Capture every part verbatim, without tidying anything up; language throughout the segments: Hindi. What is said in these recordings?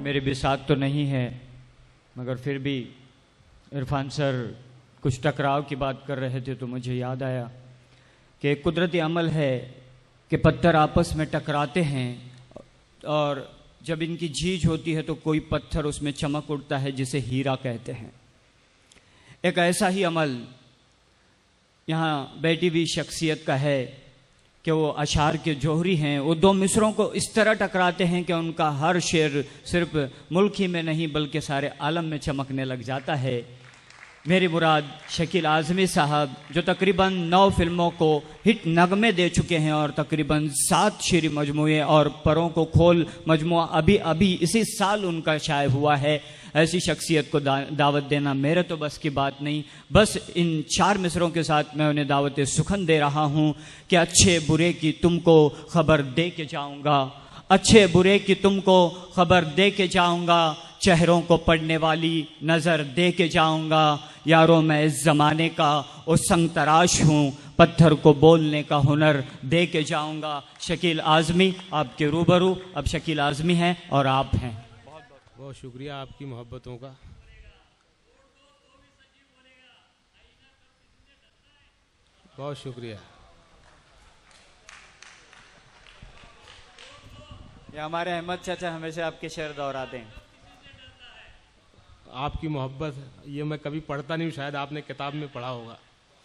मेरे भी साथ तो नहीं है, मगर फिर भी इरफान सर कुछ टकराव की बात कर रहे थे तो मुझे याद आया कि एक कुदरती अमल है कि पत्थर आपस में टकराते हैं और जब इनकी झीझ होती है तो कोई पत्थर उसमें चमक उठता है जिसे हीरा कहते हैं। एक ऐसा ही अमल यहाँ बैठी हुई शख्सियत का है कि वो अशार के जौहरी हैं। वो दो मिसरों को इस तरह टकराते हैं कि उनका हर शेर सिर्फ मुल्क ही में नहीं बल्कि सारे आलम में चमकने लग जाता है। मेरी मुराद शकील आज़मी साहब, जो तकरीबन नौ फिल्मों को हिट नगमे दे चुके हैं और तकरीबन सात शेरी मजमूए और परों को खोल मजमुआ अभी अभी इसी साल उनका शाये हुआ है। ऐसी शख्सियत को दा, दावत देना मेरे तो बस की बात नहीं। बस इन चार मिसरों के साथ मैं उन्हें दावत सुखन दे रहा हूँ कि अच्छे बुरे की तुमको खबर दे के जाऊँगा, अच्छे बुरे की तुमको खबर दे के जाऊँगा, चेहरों को पढ़ने वाली नज़र दे के जाऊँगा। यारों मैं इस ज़माने का वो संग तराश हूँ, पत्थर को बोलने का हुनर दे के जाऊँगा। शकील आज़मी आपके रूबरू अब शकील आज़मी हैं और आप हैं। बहुत बहुत शुक्रिया आपकी मोहब्बतों का। बहुत शुक्रिया। ये हमारे अहमद चाचा हमेशा आपके शेर दोहराते हैं। आपकी मोहब्बत ये मैं कभी पढ़ता नहीं हूँ, शायद आपने किताब में पढ़ा होगा।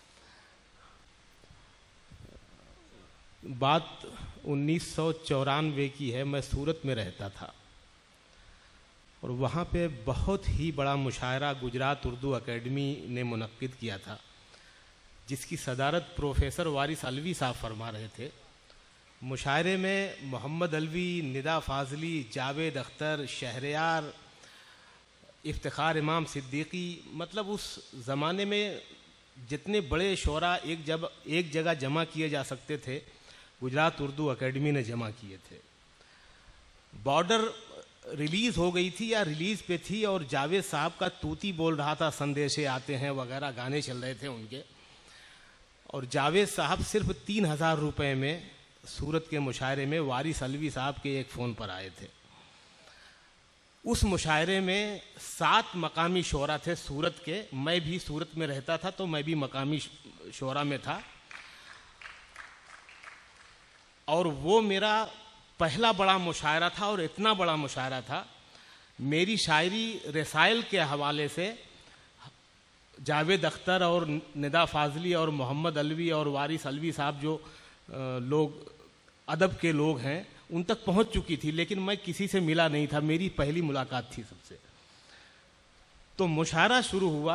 बात उन्नीस सौ चौरानवे की है। मैं सूरत में रहता था और वहाँ पे बहुत ही बड़ा मुशायरा गुजरात उर्दू एकेडमी ने मुनक्किद किया था, जिसकी सदारत प्रोफेसर वारिस अलवी साहब फरमा रहे थे। मुशायरे में मोहम्मद अलवी, निदा फाजली, जावेद अख्तर, शहरयार, इफ्तिखार इमाम सिद्दीकी, मतलब उस ज़माने में जितने बड़े शोरा एक जब एक जगह जमा किए जा सकते थे, गुजरात उर्दू एकेडमी ने जमा किए थे। बॉर्डर रिलीज़ हो गई थी या रिलीज़ पे थी और जावेद साहब का तूती बोल रहा था, संदेशे आते हैं वगैरह गाने चल रहे थे उनके, और जावेद साहब सिर्फ तीन हज़ार रुपये में सूरत के मुशायरे में वारिस अलवी साहब के एक फ़ोन पर आए थे। उस मुशायरे में सात मकामी शोरा थे सूरत के। मैं भी सूरत में रहता था तो मैं भी मकामी शोरा में था, और वो मेरा पहला बड़ा मुशायरा था। और इतना बड़ा मुशायरा था, मेरी शायरी रसाइल के हवाले से जावेद अख्तर और निदा फाजली और मोहम्मद अलवी और वारिस अलवी साहब जो लोग अदब के लोग हैं उन तक पहुंच चुकी थी, लेकिन मैं किसी से मिला नहीं था। मेरी पहली मुलाकात थी सबसे। तो मुशायरा शुरू हुआ।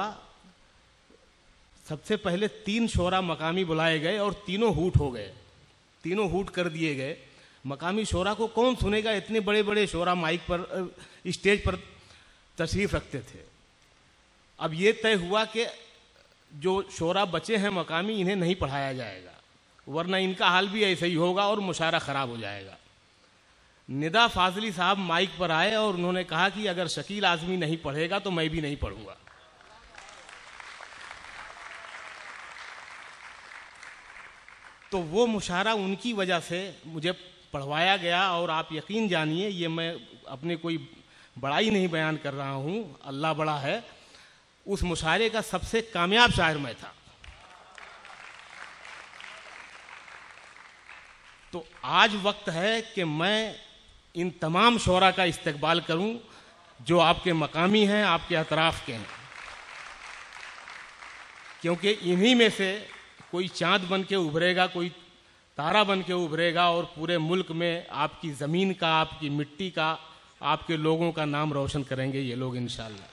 सबसे पहले तीन शोरा मकामी बुलाए गए और तीनों हूट हो गए, तीनों हूट कर दिए गए। मकामी शोरा को कौन सुनेगा, इतने बड़े बड़े शोरा माइक पर स्टेज पर तशरीफ़ रखते थे। अब ये तय हुआ कि जो शोरा बचे हैं मकामी, इन्हें नहीं पढ़ाया जाएगा, वरना इनका हाल भी ऐसा ही होगा और मुशायरा ख़राब हो जाएगा। निदा फाजली साहब माइक पर आए और उन्होंने कहा कि अगर शकील आज़मी नहीं पढ़ेगा तो मैं भी नहीं पढ़ूंगा। तो वो मुशायरा उनकी वजह से मुझे पढ़वाया गया। और आप यकीन जानिए, ये मैं अपने कोई बड़ाई नहीं बयान कर रहा हूँ, अल्लाह बड़ा है, उस मुशायरे का सबसे कामयाब शायर मैं था। तो आज वक्त है कि मैं इन तमाम शोरा का इस्तकबाल करूं जो आपके मकामी हैं, आपके अतराफ़ के हैं, क्योंकि इन्हीं में से कोई चाँद बन के उभरेगा, कोई तारा बन के उभरेगा और पूरे मुल्क में आपकी ज़मीन का, आपकी मिट्टी का, आपके लोगों का नाम रोशन करेंगे ये लोग इंशाअल्लाह।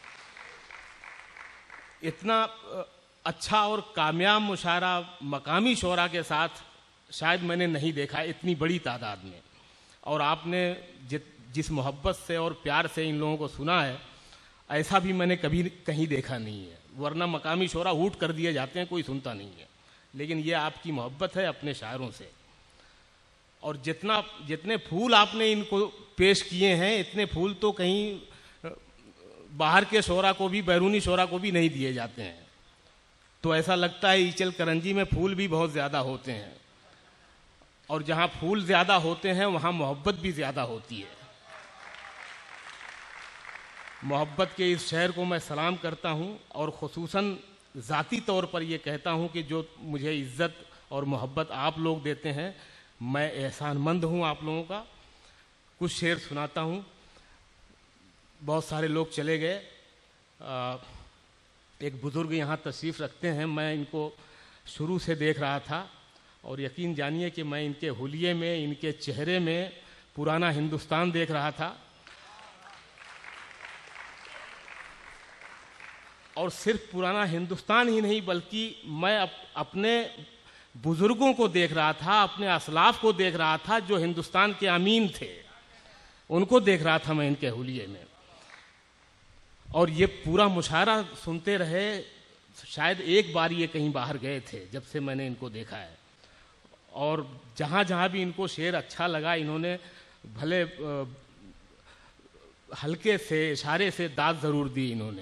इतना अच्छा और कामयाब मुशायरा मकामी शोरा के साथ शायद मैंने नहीं देखा इतनी बड़ी तादाद में। और आपने जित जिस मोहब्बत से और प्यार से इन लोगों को सुना है, ऐसा भी मैंने कभी कहीं देखा नहीं है। वरना मकामी शोरा हूट कर दिए जाते हैं, कोई सुनता नहीं है। लेकिन ये आपकी मोहब्बत है अपने शायरों से। और जितना जितने फूल आपने इनको पेश किए हैं, इतने फूल तो कहीं बाहर के शोरा को भी, बैरूनी शोरा को भी नहीं दिए जाते हैं। तो ऐसा लगता है ईचल करंजी में फूल भी बहुत ज़्यादा होते हैं, और जहाँ फूल ज़्यादा होते हैं वहाँ मोहब्बत भी ज़्यादा होती है। मोहब्बत के इस शहर को मैं सलाम करता हूं और ख़ुसूसन ज़ाती तौर पर ये कहता हूं कि जो मुझे इज़्ज़त और मोहब्बत आप लोग देते हैं, मैं एहसानमंद हूं आप लोगों का। कुछ शेर सुनाता हूं। बहुत सारे लोग चले गए, एक बुज़ुर्ग यहाँ तशरीफ़ रखते हैं, मैं इनको शुरू से देख रहा था और यकीन जानिए कि मैं इनके हुलिये में, इनके चेहरे में पुराना हिंदुस्तान देख रहा था। और सिर्फ पुराना हिंदुस्तान ही नहीं, बल्कि मैं अप, अपने बुजुर्गों को देख रहा था, अपने असलाफ को देख रहा था जो हिंदुस्तान के अमीन थे, उनको देख रहा था मैं इनके हुलिये में। और ये पूरा मुशायरा सुनते रहे। शायद एक बार ये कहीं बाहर गए थे जब से मैंने इनको देखा है, और जहाँ जहाँ भी इनको शेर अच्छा लगा, इन्होंने भले हल्के से इशारे से दाद ज़रूर दी इन्होंने।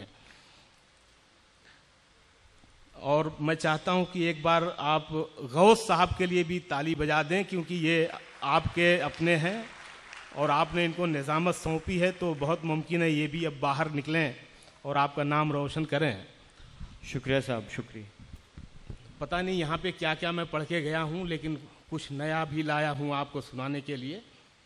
और मैं चाहता हूं कि एक बार आप गौस साहब के लिए भी ताली बजा दें, क्योंकि ये आपके अपने हैं और आपने इनको निज़ामत सौंपी है, तो बहुत मुमकिन है ये भी अब बाहर निकलें और आपका नाम रोशन करें। शुक्रिया साहब, शुक्रिया। पता नहीं यहाँ पे क्या क्या मैं पढ़ के गया हूँ, लेकिन कुछ नया भी लाया हूँ आपको सुनाने के लिए।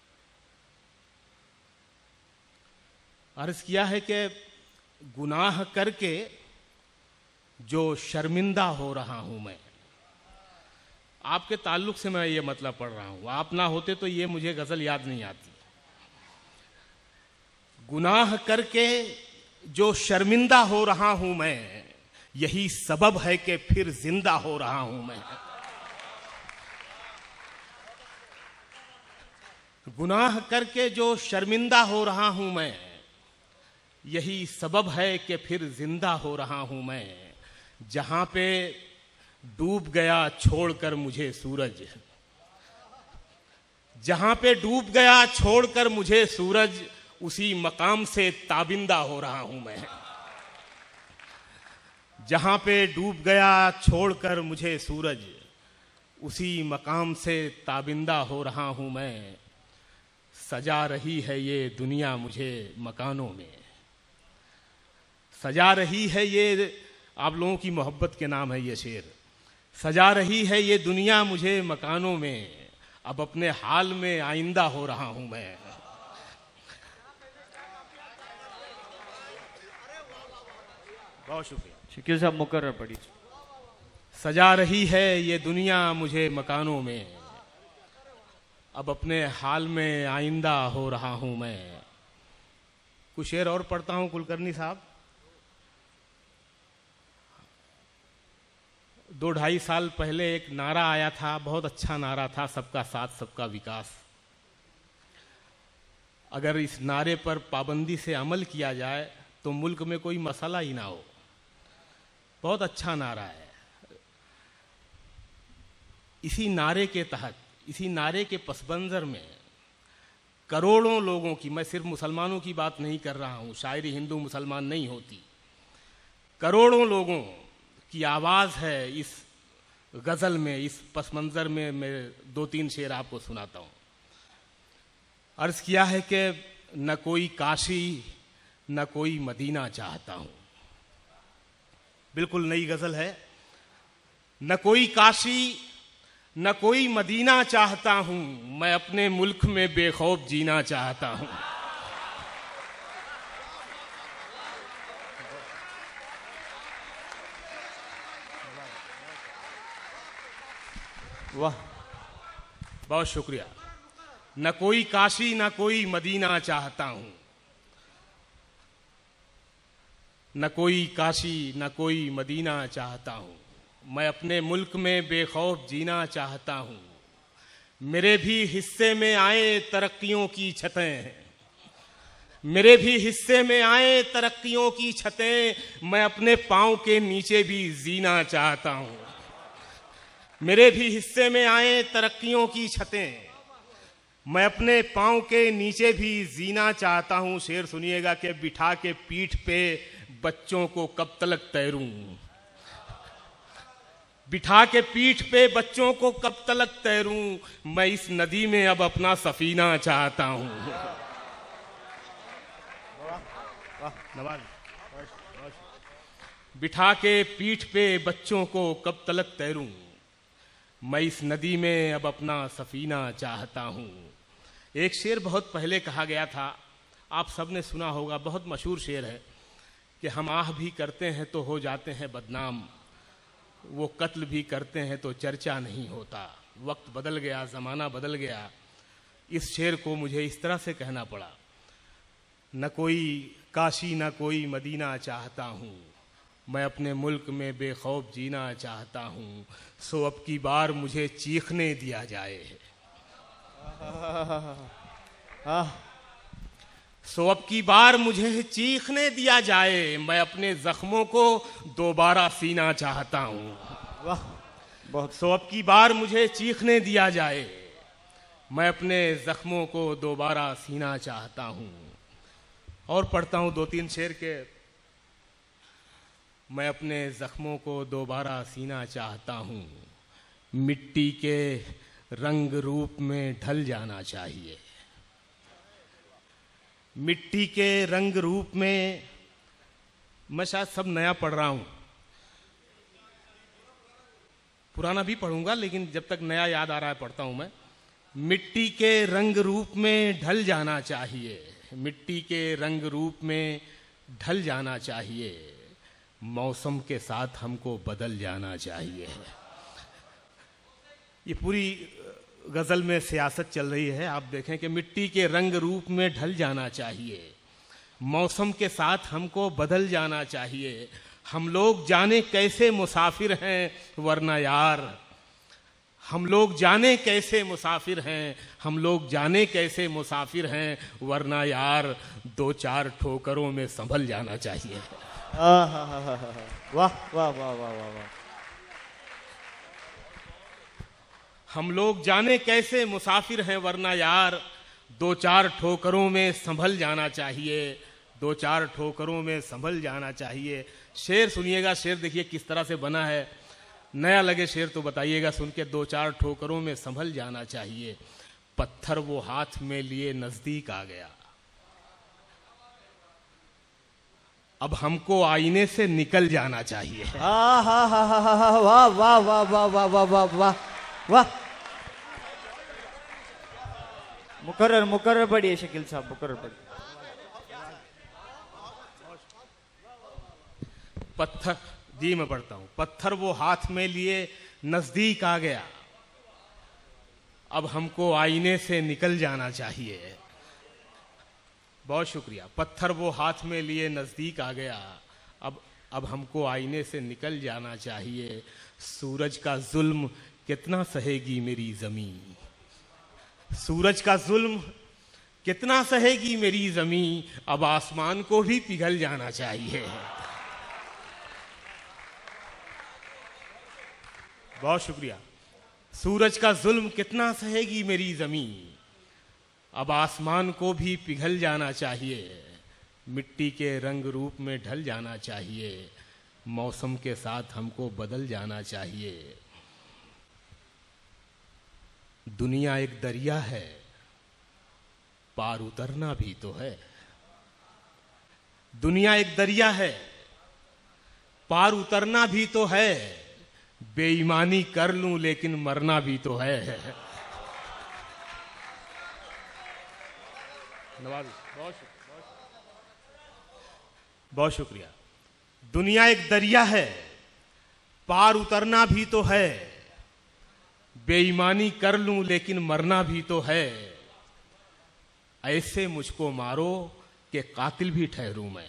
अर्ज़ किया है कि गुनाह करके जो शर्मिंदा हो रहा हूं मैं। आपके ताल्लुक से मैं ये मतलब पढ़ रहा हूं, आप ना होते तो ये मुझे गजल याद नहीं आती। गुनाह करके जो शर्मिंदा हो रहा हूं मैं, यही सबब है कि फिर जिंदा हो रहा हूं मैं। गुनाह करके जो शर्मिंदा हो रहा हूं मैं, यही सबब है कि फिर जिंदा हो रहा हूं मैं। जहां पे डूब गया छोड़कर मुझे सूरज, जहां पे डूब गया छोड़कर मुझे सूरज, उसी मकाम से ताबिंदा हो रहा हूं मैं। जहां पे डूब गया छोड़कर मुझे सूरज, उसी मकाम से ताबिंदा हो रहा हूं मैं। सजा रही है ये दुनिया मुझे मकानों में, सजा रही है ये, आप लोगों की मोहब्बत के नाम है ये शेर। सजा रही है ये दुनिया मुझे मकानों में, अब अपने हाल में आइंदा हो रहा हूं मैं। बहुत शुक्रिया। शकील साहब मुकर्रर पढ़ी। सजा रही है ये दुनिया मुझे मकानों में, अब अपने हाल में आइंदा हो रहा हूं मैं। कुछ शेर और पढ़ता हूं कुलकर्णी साहब। दो ढाई साल पहले एक नारा आया था, बहुत अच्छा नारा था, सबका साथ सबका विकास। अगर इस नारे पर पाबंदी से अमल किया जाए तो मुल्क में कोई मसला ही ना हो। बहुत अच्छा नारा है। इसी नारे के तहत, इसी नारे के पसमंजर में करोड़ों लोगों की, मैं सिर्फ मुसलमानों की बात नहीं कर रहा हूं, शायरी हिंदू मुसलमान नहीं होती, करोड़ों लोगों की आवाज़ है इस गज़ल में, इस पसमंज़र में। मैं दो तीन शेर आपको सुनाता हूँ। अर्ज़ किया है कि न कोई काशी न कोई मदीना चाहता हूँ। बिल्कुल नई गज़ल है। न कोई काशी न कोई मदीना चाहता हूँ, मैं अपने मुल्क में बेखौफ जीना चाहता हूँ। वाह, बहुत शुक्रिया। न कोई काशी न कोई मदीना चाहता हूं, न कोई काशी न कोई मदीना चाहता हूं, मैं अपने मुल्क में बेखौफ जीना चाहता हूं। मेरे भी हिस्से में आए तरक्कियों की छतें, मेरे भी हिस्से में आए तरक्कियों की छतें, मैं अपने पांव के नीचे भी जीना चाहता हूं। मेरे भी हिस्से में आए तरक्कियों की छतें, मैं अपने पांव के नीचे भी जीना चाहता हूं। शेर सुनिएगा कि बिठा के पीठ पे बच्चों को कब तक तैरूं, बिठा के पीठ पे बच्चों को कब तक तैरूं, मैं इस नदी में अब अपना सफीना चाहता हूं। नवाज बिठा के पीठ पे बच्चों को कब तलक तैरूं, मैं इस नदी में अब अपना सफीना चाहता हूं। एक शेर बहुत पहले कहा गया था, आप सबने सुना होगा, बहुत मशहूर शेर है कि हम आह भी करते हैं तो हो जाते हैं बदनाम, वो कत्ल भी करते हैं तो चर्चा नहीं होता। वक्त बदल गया, ज़माना बदल गया। इस शेर को मुझे इस तरह से कहना पड़ा, न कोई काशी न कोई मदीना चाहता हूँ, मैं अपने मुल्क में बेखौफ जीना चाहता हूँ, सो अब की बार मुझे चीखने दिया जाए। सो अब की बार मुझे चीखने दिया जाए, मैं अपने जख्मों को दोबारा सीना चाहता हूँ। वाह, बहुत। सो अब की बार मुझे चीखने दिया जाए, मैं अपने जख्मों को दोबारा सीना चाहता हूँ। और पढ़ता हूँ दो तीन शेर के। मैं अपने जख्मों को दोबारा सीना चाहता हूँ, मिट्टी के रंग रूप में ढल जाना चाहिए। मिट्टी के रंग रूप में, मैं शायद सब नया पढ़ रहा हूँ, पुराना भी पढ़ूंगा, लेकिन जब तक नया याद आ रहा है पढ़ता हूँ मैं। मिट्टी के रंग रूप में ढल जाना चाहिए, मिट्टी के रंग रूप में ढल जाना चाहिए, मौसम के साथ हमको बदल जाना चाहिए। ये पूरी गजल में सियासत चल रही है। आप देखें कि मिट्टी के रंग रूप में ढल जाना चाहिए, मौसम के साथ हमको बदल जाना चाहिए। हम लोग जाने कैसे मुसाफिर हैं वरना यार, हम लोग जाने कैसे मुसाफिर हैं, हम लोग जाने कैसे मुसाफिर हैं वरना यार, दो चार ठोकरों में संभल जाना चाहिए। वाह वाह वाह वाह वाह वाह। हम लोग जाने कैसे मुसाफिर हैं वरना यार, दो चार ठोकरों में संभल जाना चाहिए, दो चार ठोकरों में संभल जाना चाहिए। शेर सुनिएगा, शेर देखिए किस तरह से बना है। नया लगे शेर तो बताइएगा सुन के। दो चार ठोकरों में संभल जाना चाहिए, पत्थर वो हाथ में लिए नजदीक आ गया, अब हमको आईने से निकल जाना चाहिए। हाँ हाँ हाँ हाँ हाँ, वाह वाह वाह वाह वाह वाह वाह वाह वाह। मुकर्रर मुकर्रर पढ़िए शकील साहब, मुकर्रर पढ़िए। पत्थर, जी मैं पढ़ता हूं। पत्थर वो हाथ में लिए नजदीक आ गया, अब हमको आईने से निकल जाना चाहिए। बहुत शुक्रिया। पत्थर वो हाथ में लिए नजदीक आ गया, अब अब हमको आईने से निकल जाना चाहिए। सूरज का जुल्म कितना सहेगी मेरी जमीन, सूरज का जुल्म कितना सहेगी मेरी जमीन, अब आसमान को भी पिघल जाना चाहिए। बहुत शुक्रिया। सूरज का जुल्म कितना सहेगी मेरी जमीन, अब आसमान को भी पिघल जाना चाहिए। मिट्टी के रंग रूप में ढल जाना चाहिए, मौसम के साथ हमको बदल जाना चाहिए। दुनिया एक दरिया है, पार उतरना भी तो है। दुनिया एक दरिया है, पार उतरना भी तो है। बेईमानी कर लूं लेकिन मरना भी तो है। नवाज, बहुत शुक्रिया, बहुत शुक्रिया। दुनिया एक दरिया है, पार उतरना भी तो है। बेईमानी कर लूं लेकिन मरना भी तो है। ऐसे मुझको मारो कि कातिल भी ठहरूं मैं।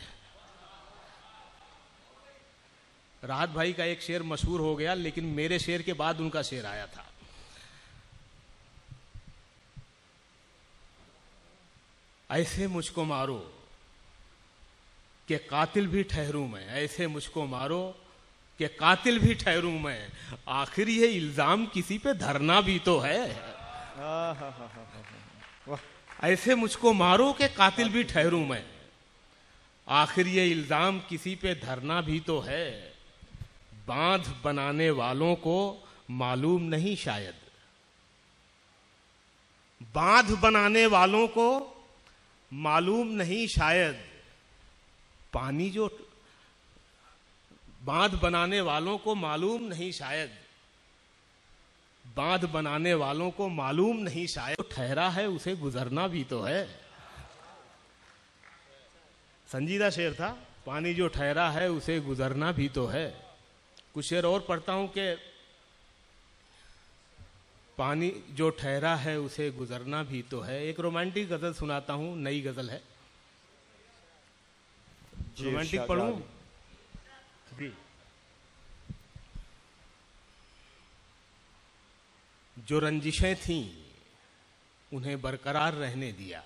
राहत भाई का एक शेर मशहूर हो गया, लेकिन मेरे शेर के बाद उनका शेर आया था। ऐसे मुझको मारो कि कातिल भी ठहरूं मैं, ऐसे मुझको मारो कि कातिल भी ठहरूं मैं। आखिर ये इल्जाम किसी पे धरना भी तो है। ऐसे मुझको मारो कि कातिल भी ठहरूं मैं, आखिर ये इल्जाम किसी पे धरना भी तो है। बांध बनाने वालों को मालूम नहीं शायद, बांध बनाने वालों को मालूम नहीं शायद, पानी जो बांध बनाने वालों को मालूम नहीं शायद, बांध बनाने वालों को मालूम नहीं शायद, तो ठहरा है उसे गुजरना भी तो है। संजीदा शेर था, पानी जो ठहरा है उसे गुजरना भी तो है। कुछ शेर और पढ़ता हूं कि पानी जो ठहरा है उसे गुजरना भी तो है। एक रोमांटिक गजल सुनाता हूं, नई गजल है। रोमांटिक पढ़ूं? जी। जो रंजिशें थीं उन्हें बरकरार रहने दिया।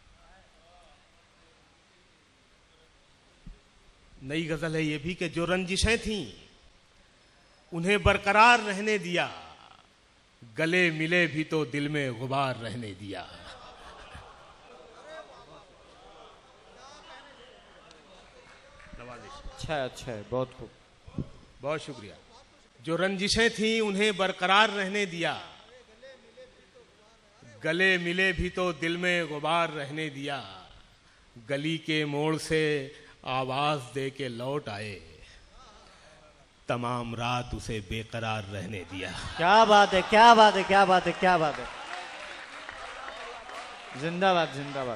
नई गजल है ये भी कि जो रंजिशें थीं उन्हें बरकरार रहने दिया, गले मिले भी तो दिल में गुबार रहने दिया। अच्छा है, अच्छा है, बहुत खूब, बहुत शुक्रिया। जो रंजिशें थीं उन्हें बरकरार रहने दिया, गले मिले भी तो दिल में गुबार रहने दिया। गली के मोड़ से आवाज दे के लौट आए, तमाम रात उसे बेकरार रहने दिया। क्या बात है, क्या बात है, क्या बात है, क्या बात है। जिंदाबाद, जिंदाबाद।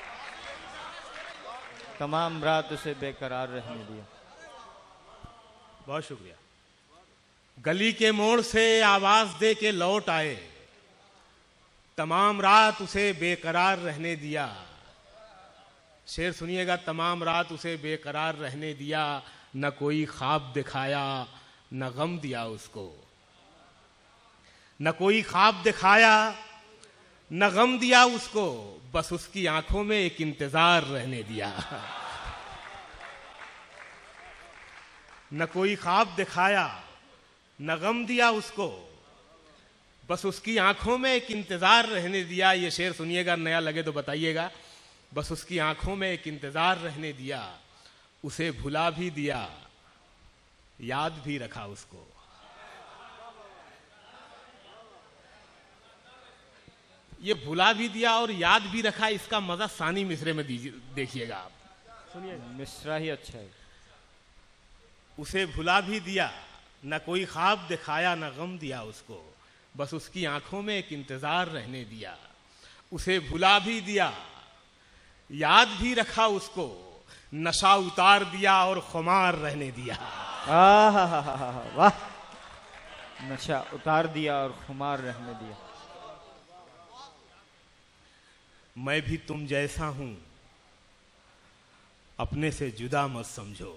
तमाम रात उसे बेकरार रहने दिया। बहुत शुक्रिया। गली के मोड़ से आवाज दे के लौट आए, तमाम रात उसे बेकरार रहने दिया। शेर सुनिएगा। तमाम रात उसे बेकरार रहने दिया, न कोई ख्वाब दिखाया न गम दिया उसको। न कोई ख्वाब दिखाया न गम दिया उसको, बस उसकी आंखों में एक इंतजार रहने दिया। न कोई ख्वाब दिखाया न गम दिया उसको, बस उसकी आंखों में एक इंतजार रहने दिया। ये शेर सुनिएगा, नया लगे तो बताइएगा। बस उसकी आंखों में एक इंतजार रहने दिया, उसे भुला भी दिया, याद भी रखा उसको। ये भुला भी दिया और याद भी रखा, इसका मजा सानी मिसरे में देखिएगा आप। सुनिए, मिसरा ही अच्छा है। उसे भुला भी दिया, न कोई ख्वाब दिखाया न गम दिया उसको, बस उसकी आंखों में एक इंतजार रहने दिया। उसे भुला भी दिया, याद भी रखा उसको, नशा उतार दिया और खुमार रहने दिया। वाह, नशा उतार दिया और खुमार रहने दिया। मैं भी तुम जैसा हूं, अपने से जुदा मत समझो।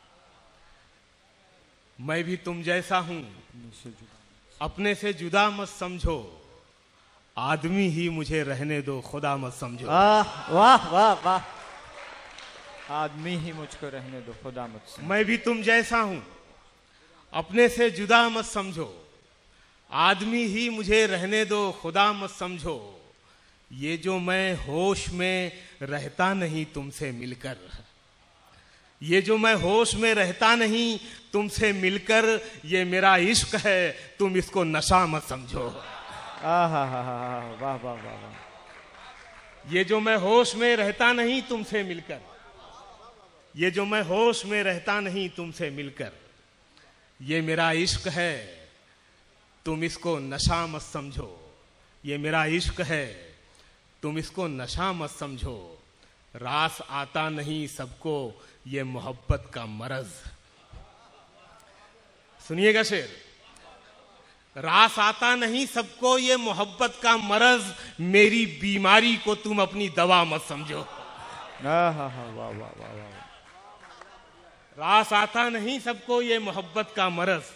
मैं भी तुम जैसा हूं, अपने से जुदा मत समझो। आदमी ही मुझे रहने दो, खुदा मत समझो। वाह वाह वाह वाह। आदमी ही मुझको रहने दो, खुदा मत समझो। मैं भी तुम जैसा हूं, अपने से जुदा मत समझो। आदमी ही मुझे रहने दो, खुदा मत समझो। ये जो मैं होश में रहता नहीं तुमसे मिलकर, ये जो मैं होश में रहता नहीं तुमसे मिलकर, ये मेरा इश्क है, तुम इसको नशा मत समझो। वाह वाह वाह वाह। ये जो मैं होश में रहता नहीं तुमसे मिलकर, ये जो मैं होश में रहता नहीं तुमसे मिलकर, ये मेरा इश्क है, तुम इसको नशा मत समझो। ये मेरा इश्क है, तुम इसको नशा मत समझो। रास आता नहीं सबको ये मोहब्बत का मरज। सुनिएगा शेर। रास आता नहीं सबको ये मोहब्बत का मरज, मेरी बीमारी को तुम अपनी दवा मत समझो। वाह वाह वाह वाह। रास आता नहीं सबको ये मोहब्बत का मरज,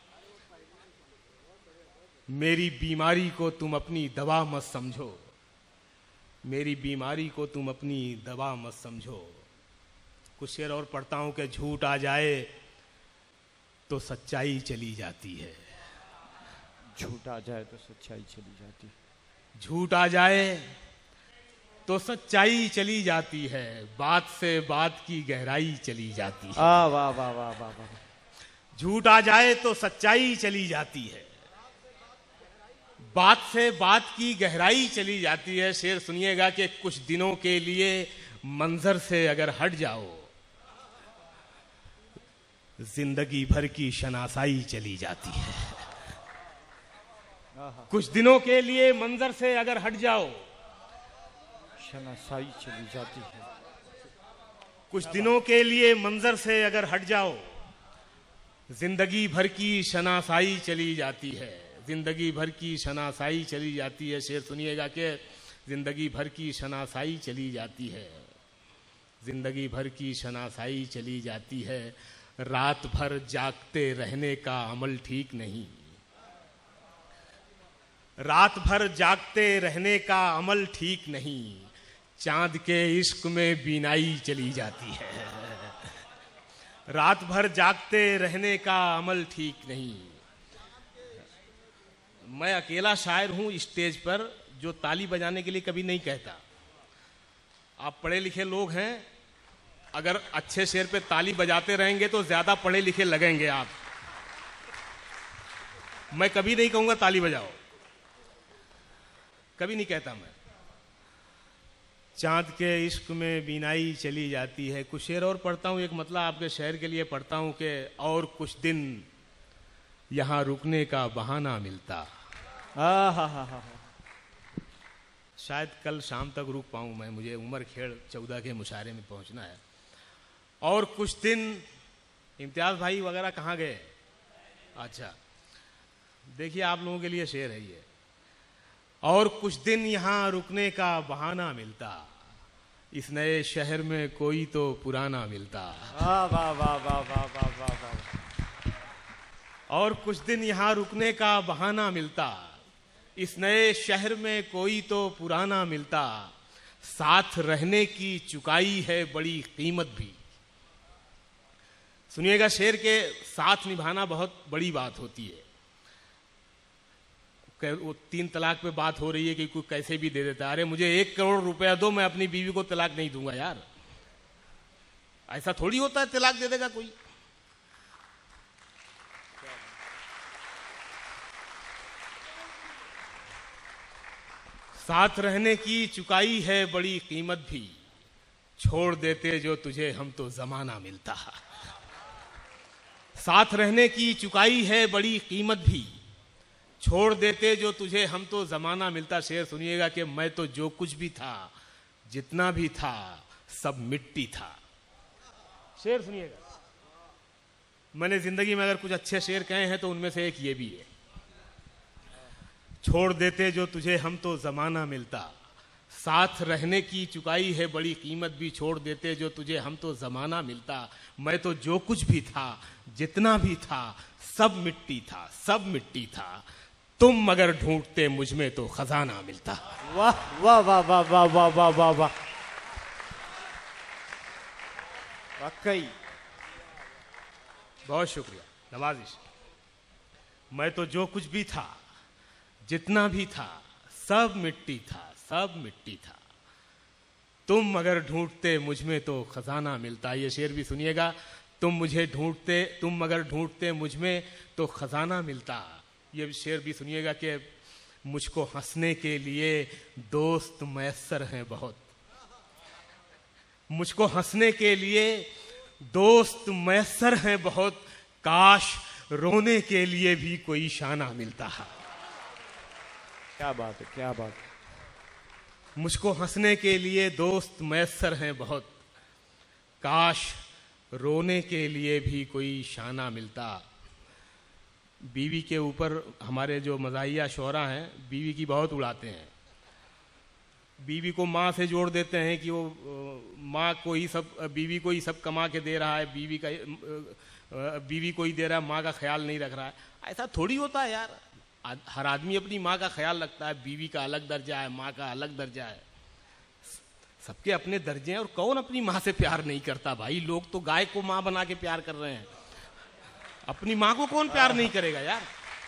मेरी बीमारी को तुम अपनी दवा मत समझो। मेरी बीमारी को तुम अपनी दवा मत समझो। कुछ शेर और पढ़ता हूं कि झूठ आ जाए तो सच्चाई चली जाती है। झूठ आ जाए तो सच्चाई चली जाती है। झूठ आ जाए तो सच्चाई चली जाती है, बात से बात की गहराई चली जाती है। वाह वाह वाह वाह वाह। झूठ आ जाए तो सच्चाई चली जाती है, बात से बात की गहराई चली जाती है। शेर सुनिएगा कि कुछ दिनों के लिए मंजर से अगर हट जाओ, जिंदगी भर की शनासाई चली जाती है। कुछ दिनों के लिए मंजर से अगर हट जाओ, शनासाई चली जाती है। कुछ दिनों के लिए मंजर से अगर हट जाओ, जिंदगी भर की शनासाई चली जाती है। जिंदगी भर की शनासाई चली जाती है। शेर सुनिएगा कि जिंदगी भर की शनासाई चली जाती है। जिंदगी भर की शनासाई चली जाती है। रात भर जागते रहने का अमल ठीक नहीं। रात भर जागते रहने का अमल ठीक नहीं। चांद के इश्क में बीनाई चली जाती है। रात भर जागते रहने का अमल ठीक नहीं। मैं अकेला शायर हूं स्टेज पर जो ताली बजाने के लिए कभी नहीं कहता। आप पढ़े लिखे लोग हैं, अगर अच्छे शेर पे ताली बजाते रहेंगे तो ज्यादा पढ़े लिखे लगेंगे आप। मैं कभी नहीं कहूंगा ताली बजाओ, कभी नहीं कहता मैं। चांद के इश्क में बीनाई चली जाती है। कुछ शेर और पढ़ता हूं, एक मतलब आपके शहर के लिए पढ़ता हूं कि और कुछ दिन यहां रुकने का बहाना मिलता। हा हा हा हा। शायद कल शाम तक रुक पाऊं मैं, मुझे उमर खेड़ चौदह के मुशायरे में पहुंचना है। और कुछ दिन, इम्तियाज भाई वगैरह कहाँ गए? अच्छा, देखिए आप लोगों के लिए शेर है ये। और कुछ दिन यहाँ रुकने का बहाना मिलता, इस नए शहर में कोई तो पुराना मिलता। वाह वाह वाह वाह वाह वाह वाह वाह। और कुछ दिन यहाँ रुकने का बहाना मिलता, इस नए शहर में कोई तो पुराना मिलता। साथ रहने की चुकाई है बड़ी कीमत भी। सुनिएगा, शेर के साथ निभाना बहुत बड़ी बात होती है। वो तीन तलाक पे बात हो रही है कि कोई कैसे भी दे देता है। अरे मुझे एक करोड़ रुपया दो, मैं अपनी बीवी को तलाक नहीं दूंगा यार। ऐसा थोड़ी होता है तलाक दे देगा कोई। साथ रहने की चुकाई है बड़ी कीमत भी, छोड़ देते जो तुझे हम तो जमाना मिलता। साथ रहने की चुकाई है बड़ी कीमत भी, छोड़ देते जो तुझे हम तो जमाना मिलता। शेर सुनिएगा कि मैं तो जो कुछ भी था, जितना भी था, सब मिट्टी था। शेर सुनिएगा, मैंने जिंदगी में अगर कुछ अच्छे शेर कहे हैं तो उनमें से एक ये भी है। छोड़ देते जो तुझे हम तो जमाना मिलता, साथ रहने की चुकाई है बड़ी कीमत भी, छोड़ देते जो तुझे हम तो जमाना मिलता। मैं तो जो कुछ भी था, जितना भी था, सब मिट्टी था, सब मिट्टी था। तुम मगर ढूंढते मुझ में तो खजाना मिलता। वाह वाह वाह वाह वाह वाह वाह वाह वाह। वाकई बहुत शुक्रिया, नवाजिश। मैं तो जो कुछ भी था, जितना भी था, सब मिट्टी था, सब मिट्टी था। तुम मगर ढूंढते मुझ में तो खजाना मिलता। ये शेर भी सुनिएगा। तुम मुझे ढूंढते, तुम मगर ढूंढते मुझ में तो खजाना मिलता। ये शेर भी सुनिएगा कि मुझको हंसने के लिए दोस्त मैसर हैं बहुत। मुझको हंसने के लिए दोस्त मैसर हैं बहुत, काश रोने के लिए भी कोई शाना मिलता है। क्या बात है, क्या बात है। मुझको हंसने के लिए दोस्त मैसर हैं बहुत, काश रोने के लिए भी कोई शाना मिलता। बीवी के ऊपर हमारे जो मज़ाहिया शोरा हैं, बीवी की बहुत उड़ाते हैं। बीवी को माँ से जोड़ देते हैं कि वो माँ को ही सब, बीवी को ही सब कमा के दे रहा है, बीवी का बीवी को ही दे रहा है, माँ का ख्याल नहीं रख रहा है। ऐसा थोड़ी होता है यार। हर आदमी अपनी माँ का ख्याल रखता है। बीवी का अलग दर्जा है, माँ का अलग दर्जा है। सबके अपने दर्जे हैं। और कौन अपनी माँ से प्यार नहीं करता भाई? लोग तो गाय को माँ बना के प्यार कर रहे हैं, अपनी माँ को कौन प्यार नहीं करेगा यार?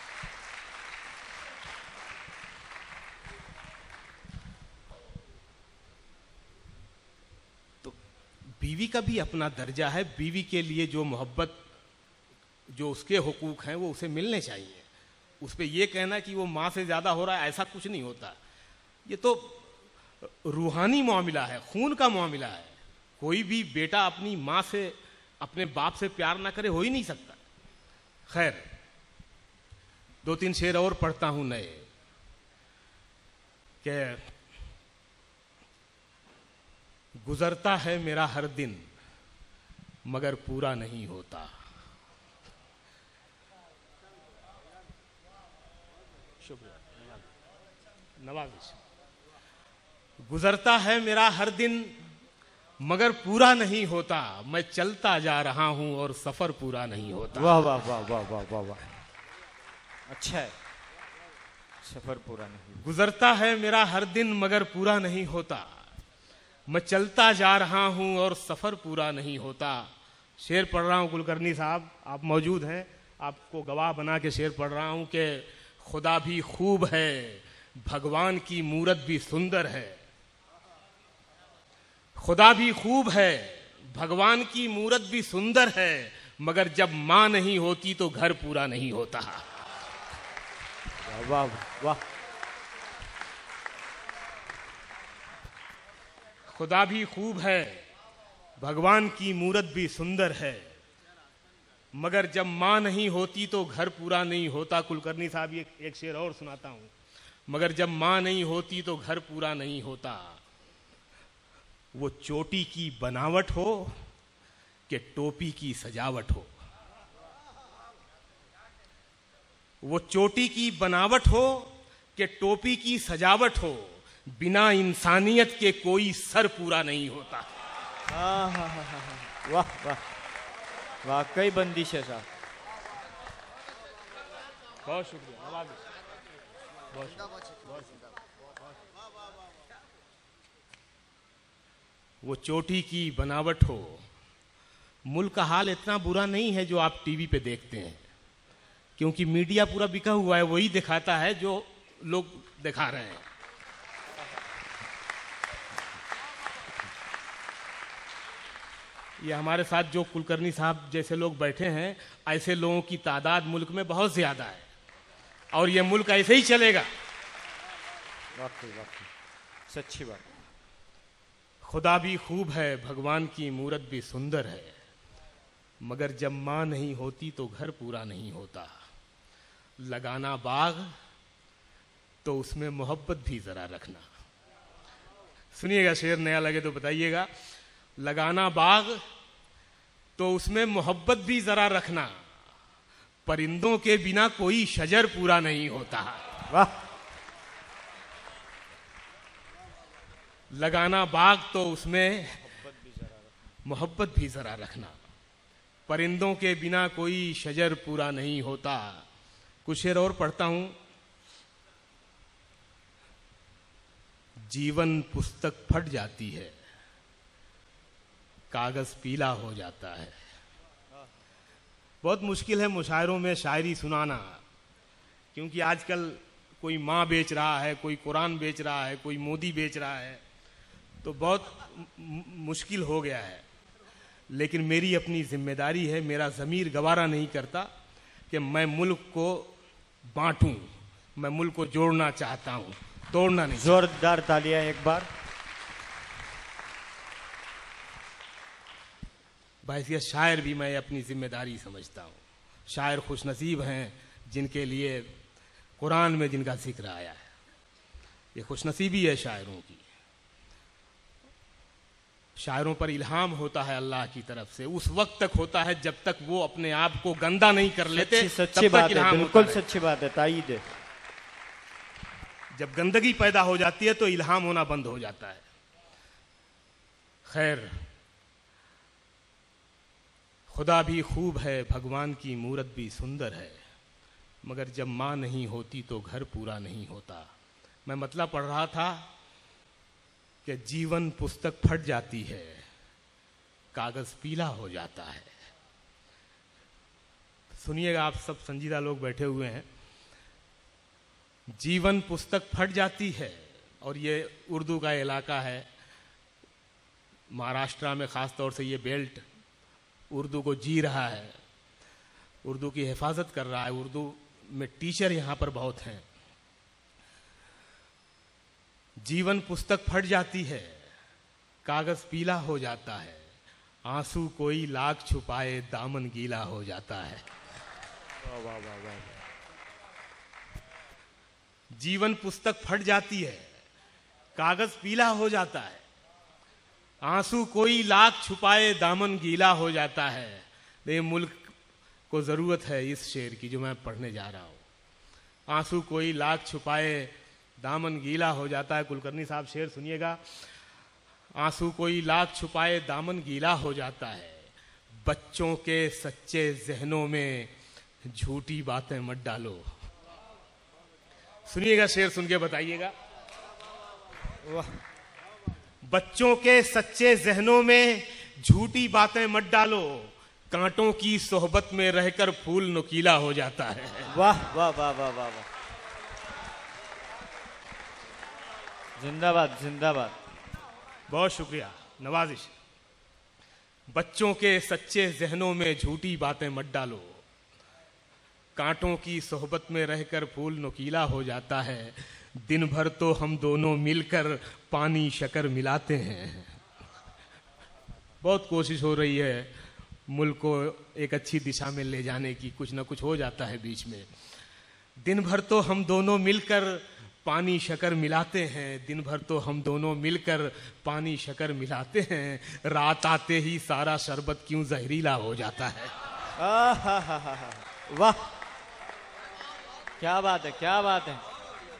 तो बीवी का भी अपना दर्जा है। बीवी के लिए जो मोहब्बत, जो उसके हुकूक हैं, वो उसे मिलने चाहिए। उस पे ये कहना कि वो माँ से ज्यादा हो रहा है, ऐसा कुछ नहीं होता। ये तो रूहानी मामला है, खून का मामला है। कोई भी बेटा अपनी माँ से अपने बाप से प्यार ना करे, हो ही नहीं सकता। खैर, दो तीन शेर और पढ़ता हूं नए कि गुजरता है मेरा हर दिन मगर पूरा नहीं होता। शुक्रिया, नवाजिश। गुजरता है मेरा हर दिन मगर पूरा नहीं होता, मैं चलता जा रहा हूं और सफर पूरा नहीं होता। वाह वाह वाह वाह वाह वाह वाह, अच्छा है। सफर पूरा नहीं। गुजरता है मेरा हर दिन मगर पूरा नहीं होता, मैं चलता जा रहा हूं और सफर पूरा नहीं होता। शेर पढ़ रहा हूं कुलकर्णी साहब, आप मौजूद हैं, आपको गवाह बना के शेर पढ़ रहा हूं कि खुदा भी खूब है, भगवान की मूरत भी सुंदर है। खुदा भी खूब है, भगवान की मूरत भी सुंदर है, मगर जब मां नहीं होती तो घर पूरा नहीं होता। वाह वाह। खुदा भी खूब है, भगवान की मूरत भी सुंदर है, मगर जब मां नहीं होती तो घर पूरा नहीं होता। कुलकर्णी साहब एक, एक शेर और सुनाता हूं, मगर जब मां नहीं होती तो घर पूरा नहीं होता। वो चोटी की बनावट हो कि टोपी की सजावट हो, वो चोटी की बनावट हो कि टोपी की सजावट हो, बिना इंसानियत के कोई सर पूरा नहीं होता। हाँ हाँ हाँ हाँ, वाह वाह, वाकई बंदिश है साहब। बहुत शुक्रिया, बहुत शुक्रिया। वो चोटी की बनावट हो। मुल्क का हाल इतना बुरा नहीं है जो आप टीवी पे देखते हैं, क्योंकि मीडिया पूरा बिका हुआ है, वही दिखाता है जो लोग दिखा रहे हैं। ये हमारे साथ जो कुलकर्णी साहब जैसे लोग बैठे हैं, ऐसे लोगों की तादाद मुल्क में बहुत ज्यादा है और ये मुल्क ऐसे ही चलेगा। वाकई वाकई सच्ची बात। खुदा भी खूब है, भगवान की मूरत भी सुंदर है, मगर जब मां नहीं होती तो घर पूरा नहीं होता। लगाना बाग तो उसमें मोहब्बत भी जरा रखना। सुनिएगा, शेर नया लगे तो बताइएगा। लगाना बाग तो उसमें मोहब्बत भी जरा रखना, परिंदों के बिना कोई शजर पूरा नहीं होता। वाह। लगाना बाग तो उसमें मोहब्बत भी जरा रखना, परिंदों के बिना कोई शजर पूरा नहीं होता। कुछ शेर और पढ़ता हूं। जीवन पुस्तक फट जाती है, कागज पीला हो जाता है। बहुत मुश्किल है मुशायरों में शायरी सुनाना, क्योंकि आजकल कोई माँ बेच रहा है, कोई कुरान बेच रहा है, कोई मोदी बेच रहा है, तो बहुत मुश्किल हो गया है। लेकिन मेरी अपनी जिम्मेदारी है, मेरा ज़मीर गवारा नहीं करता कि मैं मुल्क को बांटूं, मैं मुल्क को जोड़ना चाहता हूं, तोड़ना नहीं। जोरदार तालियां एक बार। बहैसियत शायर भी मैं अपनी जिम्मेदारी समझता हूँ। शायर खुशनसीब हैं जिनके लिए कुरान में जिनका जिक्र आया है, ये खुशनसीबी है शायरों की। शायरों पर इल्हाम होता है अल्लाह की तरफ से, उस वक्त तक होता है जब तक वो अपने आप को गंदा नहीं कर लेते। सच्ची, सच्ची बात है, बिल्कुल सच्ची बात है, ताईद है। जब गंदगी पैदा हो जाती है तो इल्हाम होना बंद हो जाता है। खैर, खुदा भी खूब है, भगवान की मूरत भी सुंदर है, मगर जब मां नहीं होती तो घर पूरा नहीं होता। मैं मतलब पढ़ रहा था कि जीवन पुस्तक फट जाती है, कागज पीला हो जाता है। सुनिएगा, आप सब संजीदा लोग बैठे हुए हैं। जीवन पुस्तक फट जाती है, और ये उर्दू का इलाका है, महाराष्ट्र में खास तौर से ये बेल्ट उर्दू को जी रहा है, उर्दू की हिफाजत कर रहा है। उर्दू में टीचर यहां पर बहुत हैं। जीवन पुस्तक फट जाती है, कागज पीला हो जाता है, आंसू कोई लाख छुपाए दामन गीला हो जाता है। वाह वाह वाह वाह। जीवन पुस्तक फट जाती है, कागज पीला हो जाता है, आंसू कोई लाख छुपाए दामन गीला हो जाता है। ये मुल्क को जरूरत है इस शेर की जो मैं पढ़ने जा रहा हूं। आंसू कोई लाख छुपाए दामन गीला हो जाता है। कुलकर्णी साहब शेर सुनिएगा। आंसू कोई लाख छुपाए दामन गीला हो जाता है, बच्चों के सच्चे जहनों में झूठी बातें मत डालो। सुनिएगा शेर, सुन के बताइएगा। वाह। बच्चों के सच्चे जहनों में झूठी बातें मत डालो, कांटों की सोहबत में रहकर फूल नुकीला हो जाता है। वाह वाह वाह वाह वाह वाह। जिंदाबाद जिंदाबाद। बहुत शुक्रिया, नवाजिश। बच्चों के सच्चे जहनों में झूठी बातें मत डालो, कांटों की सोहबत में रहकर फूल नुकीला हो जाता है। दिन भर तो हम दोनों मिलकर पानी शक्कर मिलाते हैं। बहुत कोशिश हो रही है मुल्क को एक अच्छी दिशा में ले जाने की, कुछ ना कुछ हो जाता है बीच में। दिन भर तो हम दोनों मिलकर पानी शक्कर मिलाते हैं, दिन भर तो हम दोनों मिलकर पानी शक्कर मिलाते हैं, रात आते ही सारा शरबत क्यों जहरीला हो जाता है। वाह, क्या बात है, क्या बात है,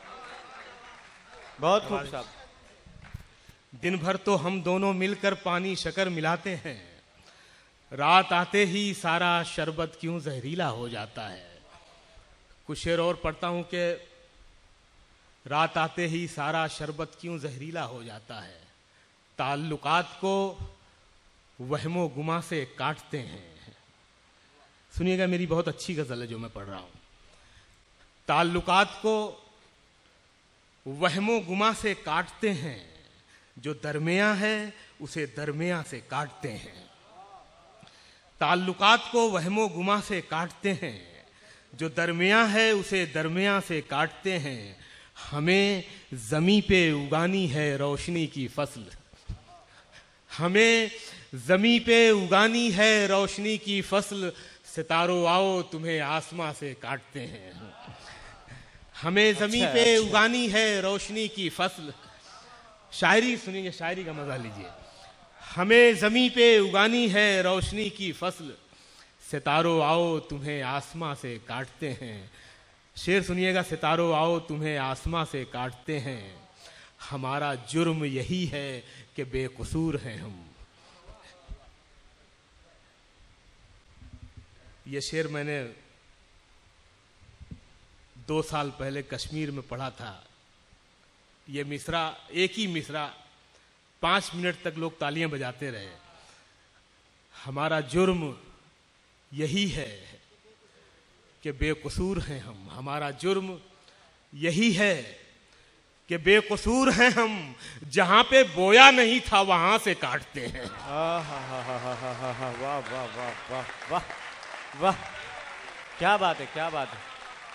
बहुत खूब साहब। दिन भर तो हम दोनों मिलकर पानी शक्कर मिलाते हैं, रात आते ही सारा शरबत क्यों जहरीला हो जाता है। कुछ शेर और पढ़ता हूं कि रात आते ही सारा शरबत क्यों जहरीला हो जाता है, ताल्लुकात को वहमो गुमा से काटते हैं। सुनिएगा, मेरी बहुत अच्छी गजल है जो मैं पढ़ रहा हूं। ताल्लुकात को वहमो गुमा से काटते हैं, जो दरमिया है उसे दरमिया से काटते हैं। ताल्लुकात को वहमो गुमा से काटते हैं, जो दरमिया है उसे दरमिया से काटते हैं। हमें जमी पे उगानी है रोशनी की फसल, हमें जमी पे उगानी है रोशनी की फसल, सितारों आओ तुम्हें आसमां से काटते हैं। हमें जमी अच्छा, पे अच्छा। उगानी है रोशनी की फसल। शायरी सुनिए, शायरी का मजा लीजिए। हमें जमी पे उगानी है रोशनी की फसल, सितारों आओ तुम्हें आसमां से काटते हैं। शेर सुनिएगा। सितारों आओ तुम्हें आसमां से काटते हैं, हमारा जुर्म यही है कि बेकसूर हैं हम। ये शेर मैंने दो साल पहले कश्मीर में पढ़ा था। ये मिसरा, एक ही मिसरा पांच मिनट तक लोग तालियां बजाते रहे। हमारा जुर्म यही है कि बेकसूर हैं हम, हमारा जुर्म यही है कि बेकसूर हैं हम, जहां पे बोया नहीं था वहां से काटते हैं। वाह वाह वाह वाह वाह वाह, क्या बात है, क्या बात है।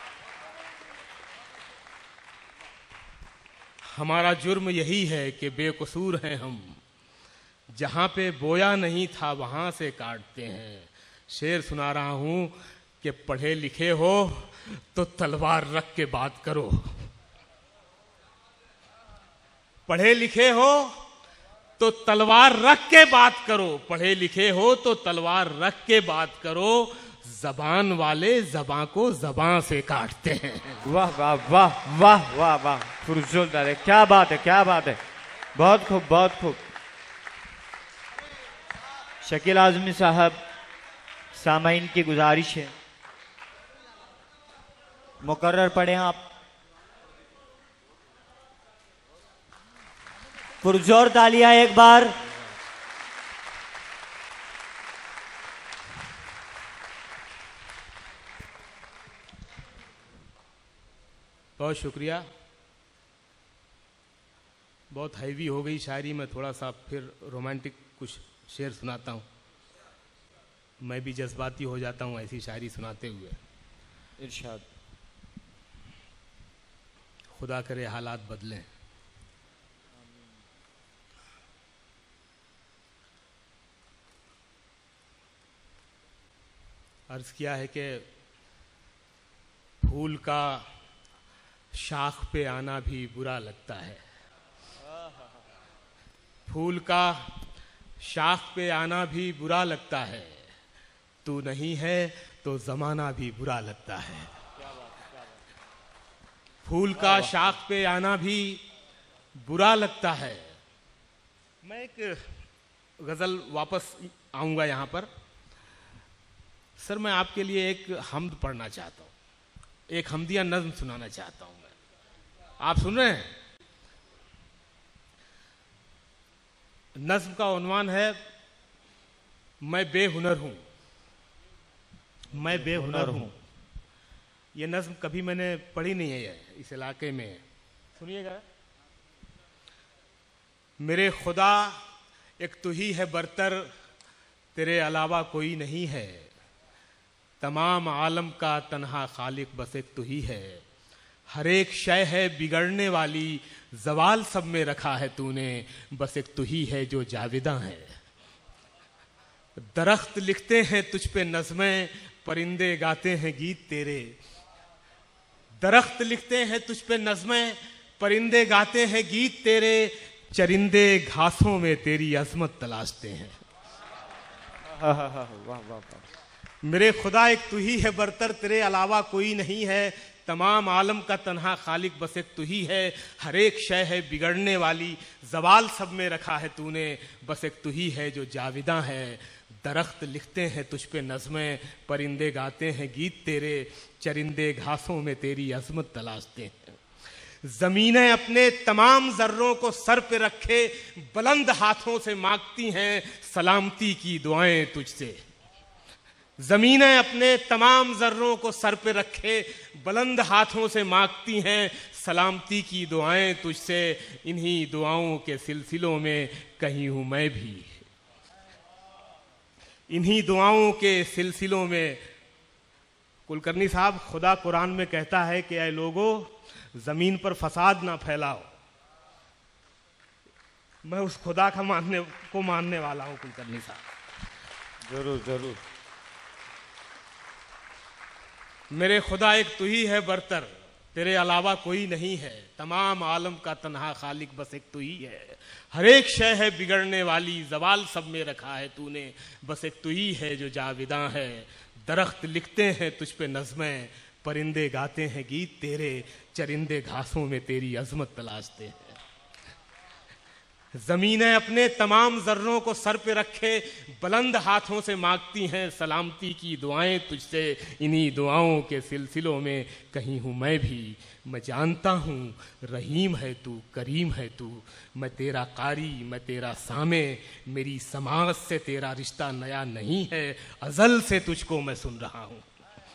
हमारा जुर्म यही है कि बेकसूर हैं हम, जहां पे बोया नहीं था वहां से काटते हैं। शेर सुना रहा हूं कि पढ़े लिखे हो तो तलवार रख के बात करो, पढ़े लिखे हो तो तलवार रख के बात करो, पढ़े लिखे हो तो तलवार रख के बात करो, जबान वाले जबां को जबां से काटते हैं। वाह वाह वाह वाह वाह वाह, फुरजोलदार है, क्या बात है, क्या बात है, बहुत खूब, बहुत खूब। शकील आजमी साहब, सामाइन की गुजारिश है मुकर्रर पढ़ें आप। पुरजोर तालियां एक बार। बहुत शुक्रिया। बहुत हैवी हो गई शायरी में, थोड़ा सा फिर रोमांटिक कुछ शेर सुनाता हूँ। मैं भी जज्बाती हो जाता हूँ ऐसी शायरी सुनाते हुए। इरशाद। खुदा करे हालात बदलें। अर्ज किया है कि फूल का शाख पे आना भी बुरा लगता है, फूल का शाख पे आना भी बुरा लगता है, तू नहीं है तो जमाना भी बुरा लगता है। फूल का शाख पे आना भी बुरा लगता है। मैं एक गजल वापस आऊंगा यहां पर। सर मैं आपके लिए एक हम्द पढ़ना चाहता हूं, एक हमदिया नज्म सुनाना चाहता हूं मैं। आप सुन रहे हैं? नज्म का उन्वान है मैं बेहुनर हूं, मैं बेहुनर हूं। यह नज्म कभी मैंने पढ़ी नहीं है इस इलाके में, सुनिएगा। मेरे खुदा एक तू ही है बरतर, तेरे अलावा कोई नहीं है, तमाम आलम का तन्हा खालिक बस एक तू ही है, हर एक शय है बिगड़ने वाली, जवाल सब में रखा है तूने, बस एक तू ही है जो जाविदा है। दरख्त लिखते हैं तुझ पे नज़में, परिंदे गाते हैं गीत तेरे, दरख्त लिखते हैं तुझ पे नज़में, परिंदे गाते हैं गीत तेरे, चरिंदे घासों में तेरी अजमत तलाशते हैं। वाह वाह वाह। मेरे खुदा एक तू ही है बरतर, तेरे अलावा कोई नहीं है, तमाम आलम का तन्हा खालिक बस एक तू ही है, हर एक शय है बिगड़ने वाली, जवाल सब में रखा है तूने, बस एक तू ही है जो जाविदा है। दरख्त लिखते हैं तुझ पे नज़में, परिंदे गाते हैं गीत तेरे, चरिंदे घासों में तेरी अजमत तलाशते हैं। जमीनें अपने तमाम जर्रों को सर पे रखे, बुलंद हाथों से मांगती हैं सलामती की दुआएं तुझसे। जमीनें अपने तमाम जर्रों को सर पे रखे, बुलंद हाथों से मांगती हैं सलामती की दुआएं तुझसे, इन्हीं दुआओं के सिलसिलों में कहीं हूं मैं भी, इन्हीं दुआओं के सिलसिलों में। कुलकर्णी साहब, खुदा कुरान में कहता है कि ऐ लोगों जमीन पर फसाद ना फैलाओ। मैं उस खुदा का मानने को मानने वाला हूं कुलकर्णी साहब। जरूर जरूर। मेरे खुदा एक तू ही है बरतर, तेरे अलावा कोई नहीं है, तमाम आलम का तन्हा खालिक बस एक तू ही है, हर एक शय है बिगड़ने वाली, जवाल सब में रखा है तूने, बस एक तू ही है जो जाविदा है। दरख्त लिखते हैं तुझ पे नज़में, परिंदे गाते हैं गीत तेरे, चरिंदे घासों में तेरी अजमत तलाशते हैं। जमीनें अपने तमाम जर्रों को सर पे रखे, बुलंद हाथों से मांगती हैं सलामती की दुआएं तुझसे, इन्हीं दुआओं के सिलसिलों में कहीं हूं मैं भी। मैं जानता हूं रहीम है तू, करीम है तू, मैं तेरा कारी, मैं तेरा सामे, मेरी समाज से तेरा रिश्ता नया नहीं है, अजल से तुझको मैं सुन रहा हूं।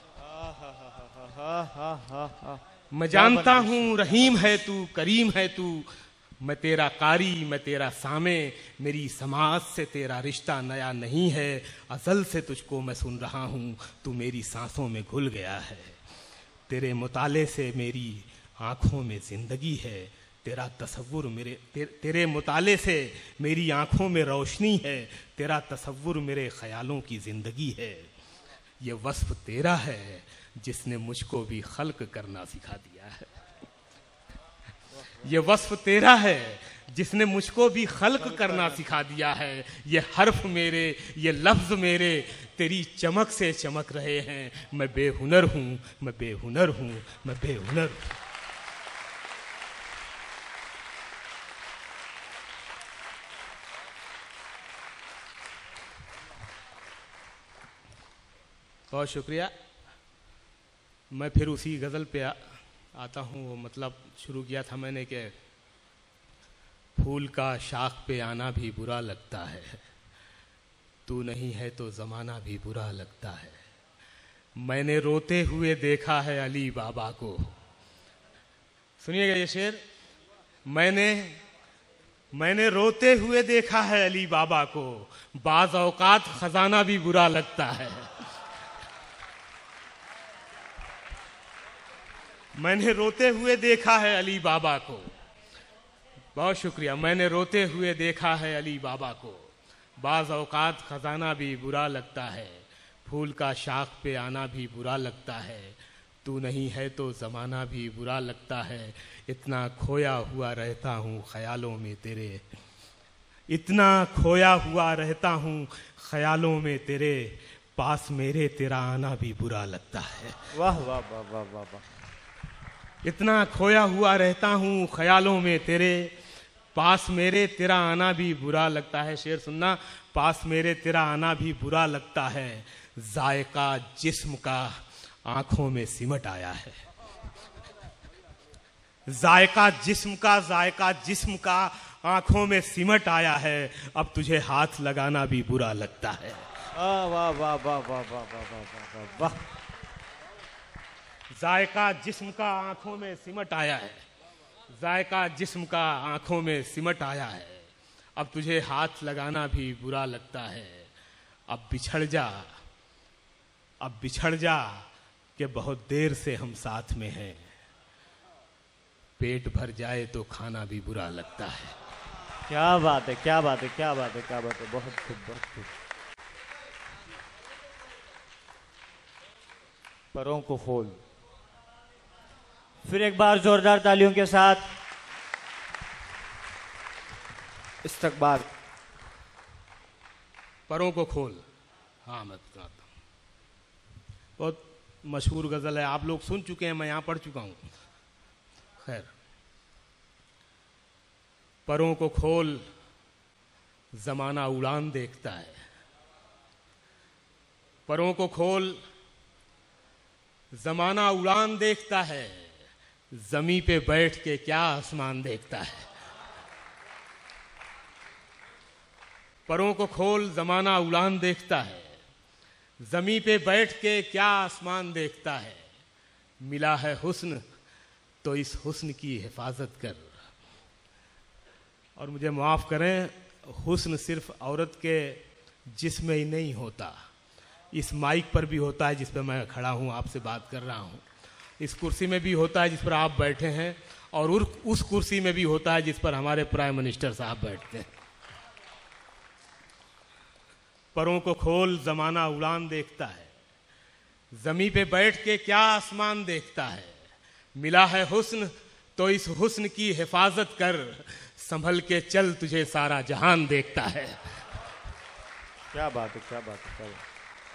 मैं जानता हूं रहीम है तू, करीम है तू, मैं तेरा कारी, मैं तेरा सामे, मेरी समाज से तेरा रिश्ता नया नहीं है, अजल से तुझको मैं सुन रहा हूं, तू मेरी सांसों में घुल गया है। तेरे मुताले से मेरी आंखों में जिंदगी है, तेरा तसव्वुर मेरे ते, तेरे मुताले से मेरी आंखों में रोशनी है, तेरा तसव्वुर मेरे ख्यालों की जिंदगी है। ये वस्फ तेरा है जिसने मुझको भी खल्क करना सिखा दिया है, ये वस्फ तेरा है जिसने मुझको भी खल्क करना सिखा दिया है। ये हर्फ मेरे, ये लफ्ज मेरे तेरी चमक से चमक रहे हैं। मैं बेहुनर हूं, मैं बेहुनर हूं, मैं बेहुनर हूं। बहुत शुक्रिया। मैं फिर उसी गज़ल पे आ, आता हूँ। वो मतलब शुरू किया था मैंने कि फूल का शाख पे आना भी बुरा लगता है, तू नहीं है तो ज़माना भी बुरा लगता है। मैंने रोते हुए देखा है अली बाबा को, सुनिएगा ये शेर। मैंने मैंने रोते हुए देखा है अली बाबा को, बाज़ औकात खजाना भी बुरा लगता है। मैंने रोते हुए देखा है अली बाबा को, बहुत शुक्रिया। मैंने रोते हुए देखा है अली बाबा को, बाज़ औकात खजाना भी बुरा लगता है। फूल का शाख पे आना भी बुरा लगता है, तू नहीं है तो ज़माना भी बुरा लगता है। इतना खोया हुआ रहता हूँ ख्यालों में तेरे, इतना खोया हुआ रहता हूँ ख्यालों में तेरे, पास मेरे तेरा आना भी बुरा लगता है। वाह वाह वाह वाह वाह वाह। इतना खोया हुआ रहता हूँ ख्यालों में तेरे, पास मेरे तेरा आना भी बुरा लगता है। शेर सुनना, पास मेरे तेरा आना भी बुरा लगता है, जायका जिस्म का आंखों में सिमट आया है। जायका जिस्म का, जायका जिस्म का आंखों में सिमट आया है, अब तुझे हाथ लगाना भी बुरा लगता है। वाह वाह वाह वाह वाह वाह वाह वाह वाह। जायका जिस्म का आंखों में सिमट आया है, जायका जिस्म का आंखों में सिमट आया है, अब तुझे हाथ लगाना भी बुरा लगता है। अब बिछड़ जा, अब बिछड़ जा कि बहुत देर से हम साथ में हैं, पेट भर जाए तो खाना भी बुरा लगता है। क्या बात है, क्या बात है, क्या बात है, क्या बात है, बहुत खूब, बहुत खूब। परों को खोल, फिर एक बार जोरदार तालियों के साथ इस्तकबाल। परों को खोल, हाँ मैं सुनाता हूँ। बहुत मशहूर गजल है, आप लोग सुन चुके हैं, मैं यहाँ पढ़ चुका हूँ। खैर, परों को खोल जमाना उड़ान देखता है, परों को खोल जमाना उड़ान देखता है, जमी पे बैठ के क्या आसमान देखता है। परों को खोल जमाना उड़ान देखता है, जमी पे बैठ के क्या आसमान देखता है। मिला है हुस्न तो इस हुस्न की हिफाजत कर। और मुझे माफ करें, हुस्न सिर्फ औरत के जिस्म में ही नहीं होता, इस माइक पर भी होता है जिस पर मैं खड़ा हूं, आपसे बात कर रहा हूं। इस कुर्सी में भी होता है जिस पर आप बैठे हैं, और उस कुर्सी में भी होता है जिस पर हमारे प्राइम मिनिस्टर साहब बैठते हैं। परों को खोल जमाना उड़ान देखता है, जमी पे बैठ के क्या आसमान देखता है। मिला है हुस्न तो इस हुस्न की हिफाजत कर, संभल के चल तुझे सारा जहान देखता है। क्या बात है, क्या बात है, क्या बात है।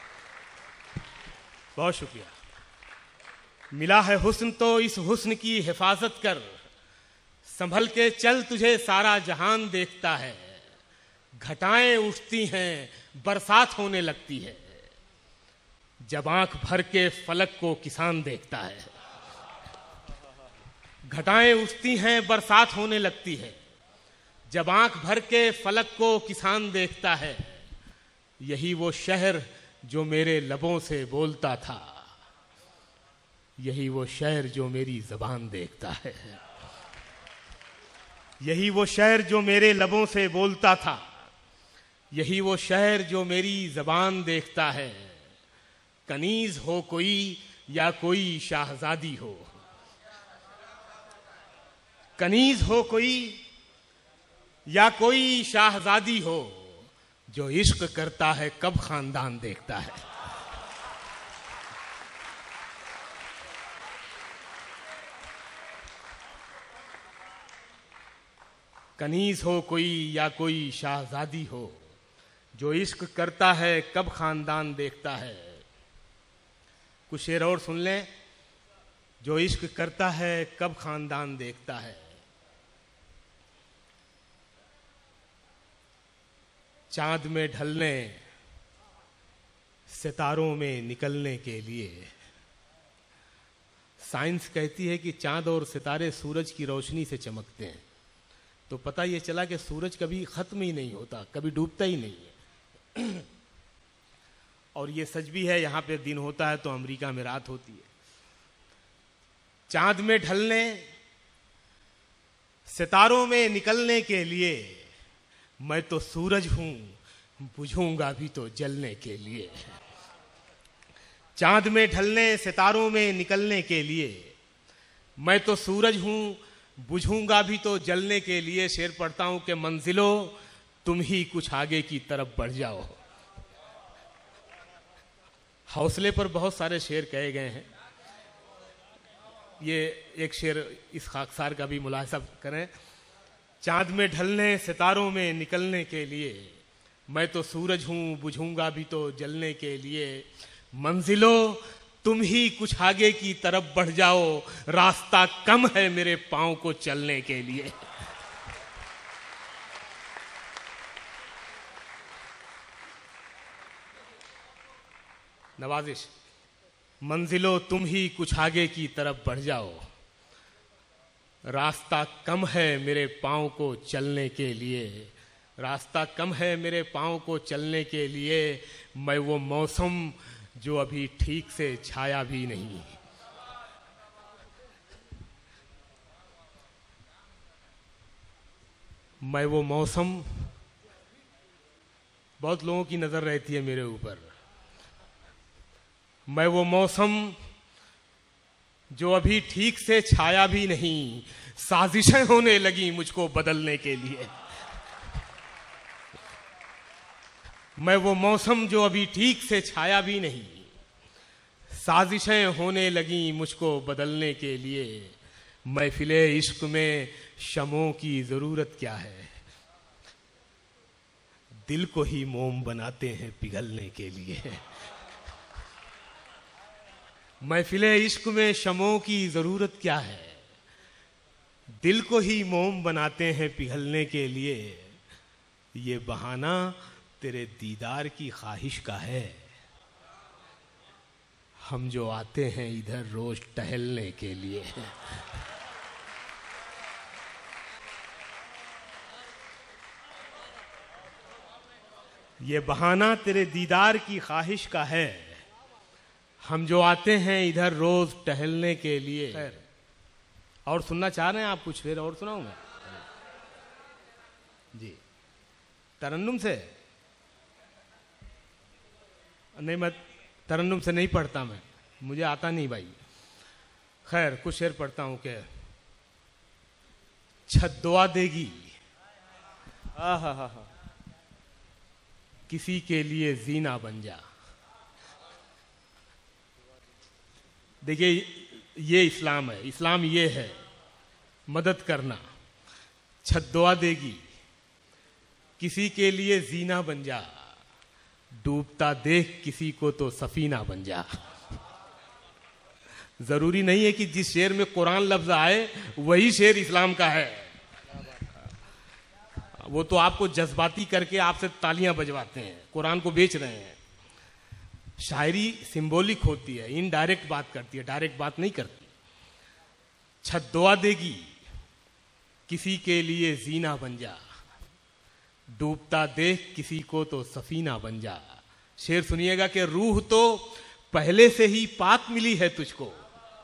बहुत शुक्रिया। मिला है हुस्न तो इस हुस्न की हिफाजत कर, संभल के चल तुझे सारा जहान देखता है। घटाएं उठती हैं बरसात होने लगती है, जब आंख भर के फलक को किसान देखता है। घटाएं उठती हैं बरसात होने लगती है, जब आंख भर के फलक को किसान देखता है। यही वो शहर जो मेरे लबों से बोलता था, यही वो शहर जो मेरी जबान देखता है। यही वो शहर जो मेरे लबों से बोलता था, यही वो शहर जो मेरी जबान देखता है। कनीज हो कोई या कोई शाहजादी हो, कनीज हो कोई या कोई शाहजादी हो, जो इश्क करता है कब खानदान देखता है। कनीज हो कोई या कोई शाहजादी हो, जो इश्क करता है कब खानदान देखता है। कुछ शेर और सुन लें। जो इश्क करता है कब खानदान देखता है। चांद में ढलने सितारों में निकलने के लिए। साइंस कहती है कि चांद और सितारे सूरज की रोशनी से चमकते हैं, तो पता ये चला कि सूरज कभी खत्म ही नहीं होता, कभी डूबता ही नहीं है। और ये सच भी है, यहां पे दिन होता है तो अमेरिका में रात होती है। चांद में ढलने सितारों में निकलने के लिए, मैं तो सूरज हूं बुझूंगा भी तो जलने के लिए। चांद में ढलने सितारों में निकलने के लिए, मैं तो सूरज हूं बुझूंगा भी तो जलने के लिए। शेर पढ़ता हूं कि मंजिलों तुम ही कुछ आगे की तरफ बढ़ जाओ। हौसले पर बहुत सारे शेर कहे गए हैं। ये एक शेर इस खाकसार का भी मुलाहिजा करें। चांद में ढलने सितारों में निकलने के लिए मैं तो सूरज हूं, बुझूंगा भी तो जलने के लिए। मंजिलों तुम ही कुछ आगे की तरफ बढ़ जाओ, रास्ता कम है मेरे पांव को चलने के लिए। नवाजिश। मंजिलों तुम ही कुछ आगे की तरफ बढ़ जाओ, रास्ता कम है मेरे पांव को चलने के लिए। रास्ता कम है मेरे पांव को चलने के लिए। मैं वो मौसम जो अभी ठीक से छाया भी नहीं। मैं वो मौसम, बहुत लोगों की नजर रहती है मेरे ऊपर। मैं वो मौसम जो अभी ठीक से छाया भी नहीं, साजिशें होने लगी मुझको बदलने के लिए। मैं वो मौसम जो अभी ठीक से छाया भी नहीं, साजिशें होने लगी मुझको बदलने के लिए। महफिले इश्क में शमों की जरूरत क्या है, दिल को ही मोम बनाते हैं पिघलने के लिए। महफिले इश्क में शमों की जरूरत क्या है, दिल को ही मोम बनाते हैं पिघलने के लिए। ये बहाना तेरे दीदार की ख्वाहिश का है, हम जो आते हैं इधर रोज टहलने के लिए। ये बहाना तेरे दीदार की ख्वाहिश का है, हम जो आते हैं इधर रोज टहलने के लिए। खैर, और सुनना चाह रहे हैं आप कुछ? फिर और सुनाऊं मैं जी तरन्नुम से? नहीं, मैं तरन्नुम से नहीं पढ़ता, मैं मुझे आता नहीं भाई। खैर, कुछ शेर पढ़ता हूं कि छत दुआ देगी हा हा हा हा किसी के लिए जीना बन जा। देखिए, ये इस्लाम है। इस्लाम ये है मदद करना। छत दुआ देगी किसी के लिए जीना बन जा, डूबता देख किसी को तो सफीना बन जा। जरूरी नहीं है कि जिस शेर में कुरान लफ्ज आए वही शेर इस्लाम का है। वो तो आपको जज्बाती करके आपसे तालियां बजवाते हैं, कुरान को बेच रहे हैं। शायरी सिंबॉलिक होती है, इनडायरेक्ट बात करती है, डायरेक्ट बात नहीं करती। छत दुआ देगी किसी के लिए जीना बन जा, डूबता देख किसी को तो सफीना बन जा। शेर सुनिएगा कि रूह तो पहले से ही पाक मिली है तुझको।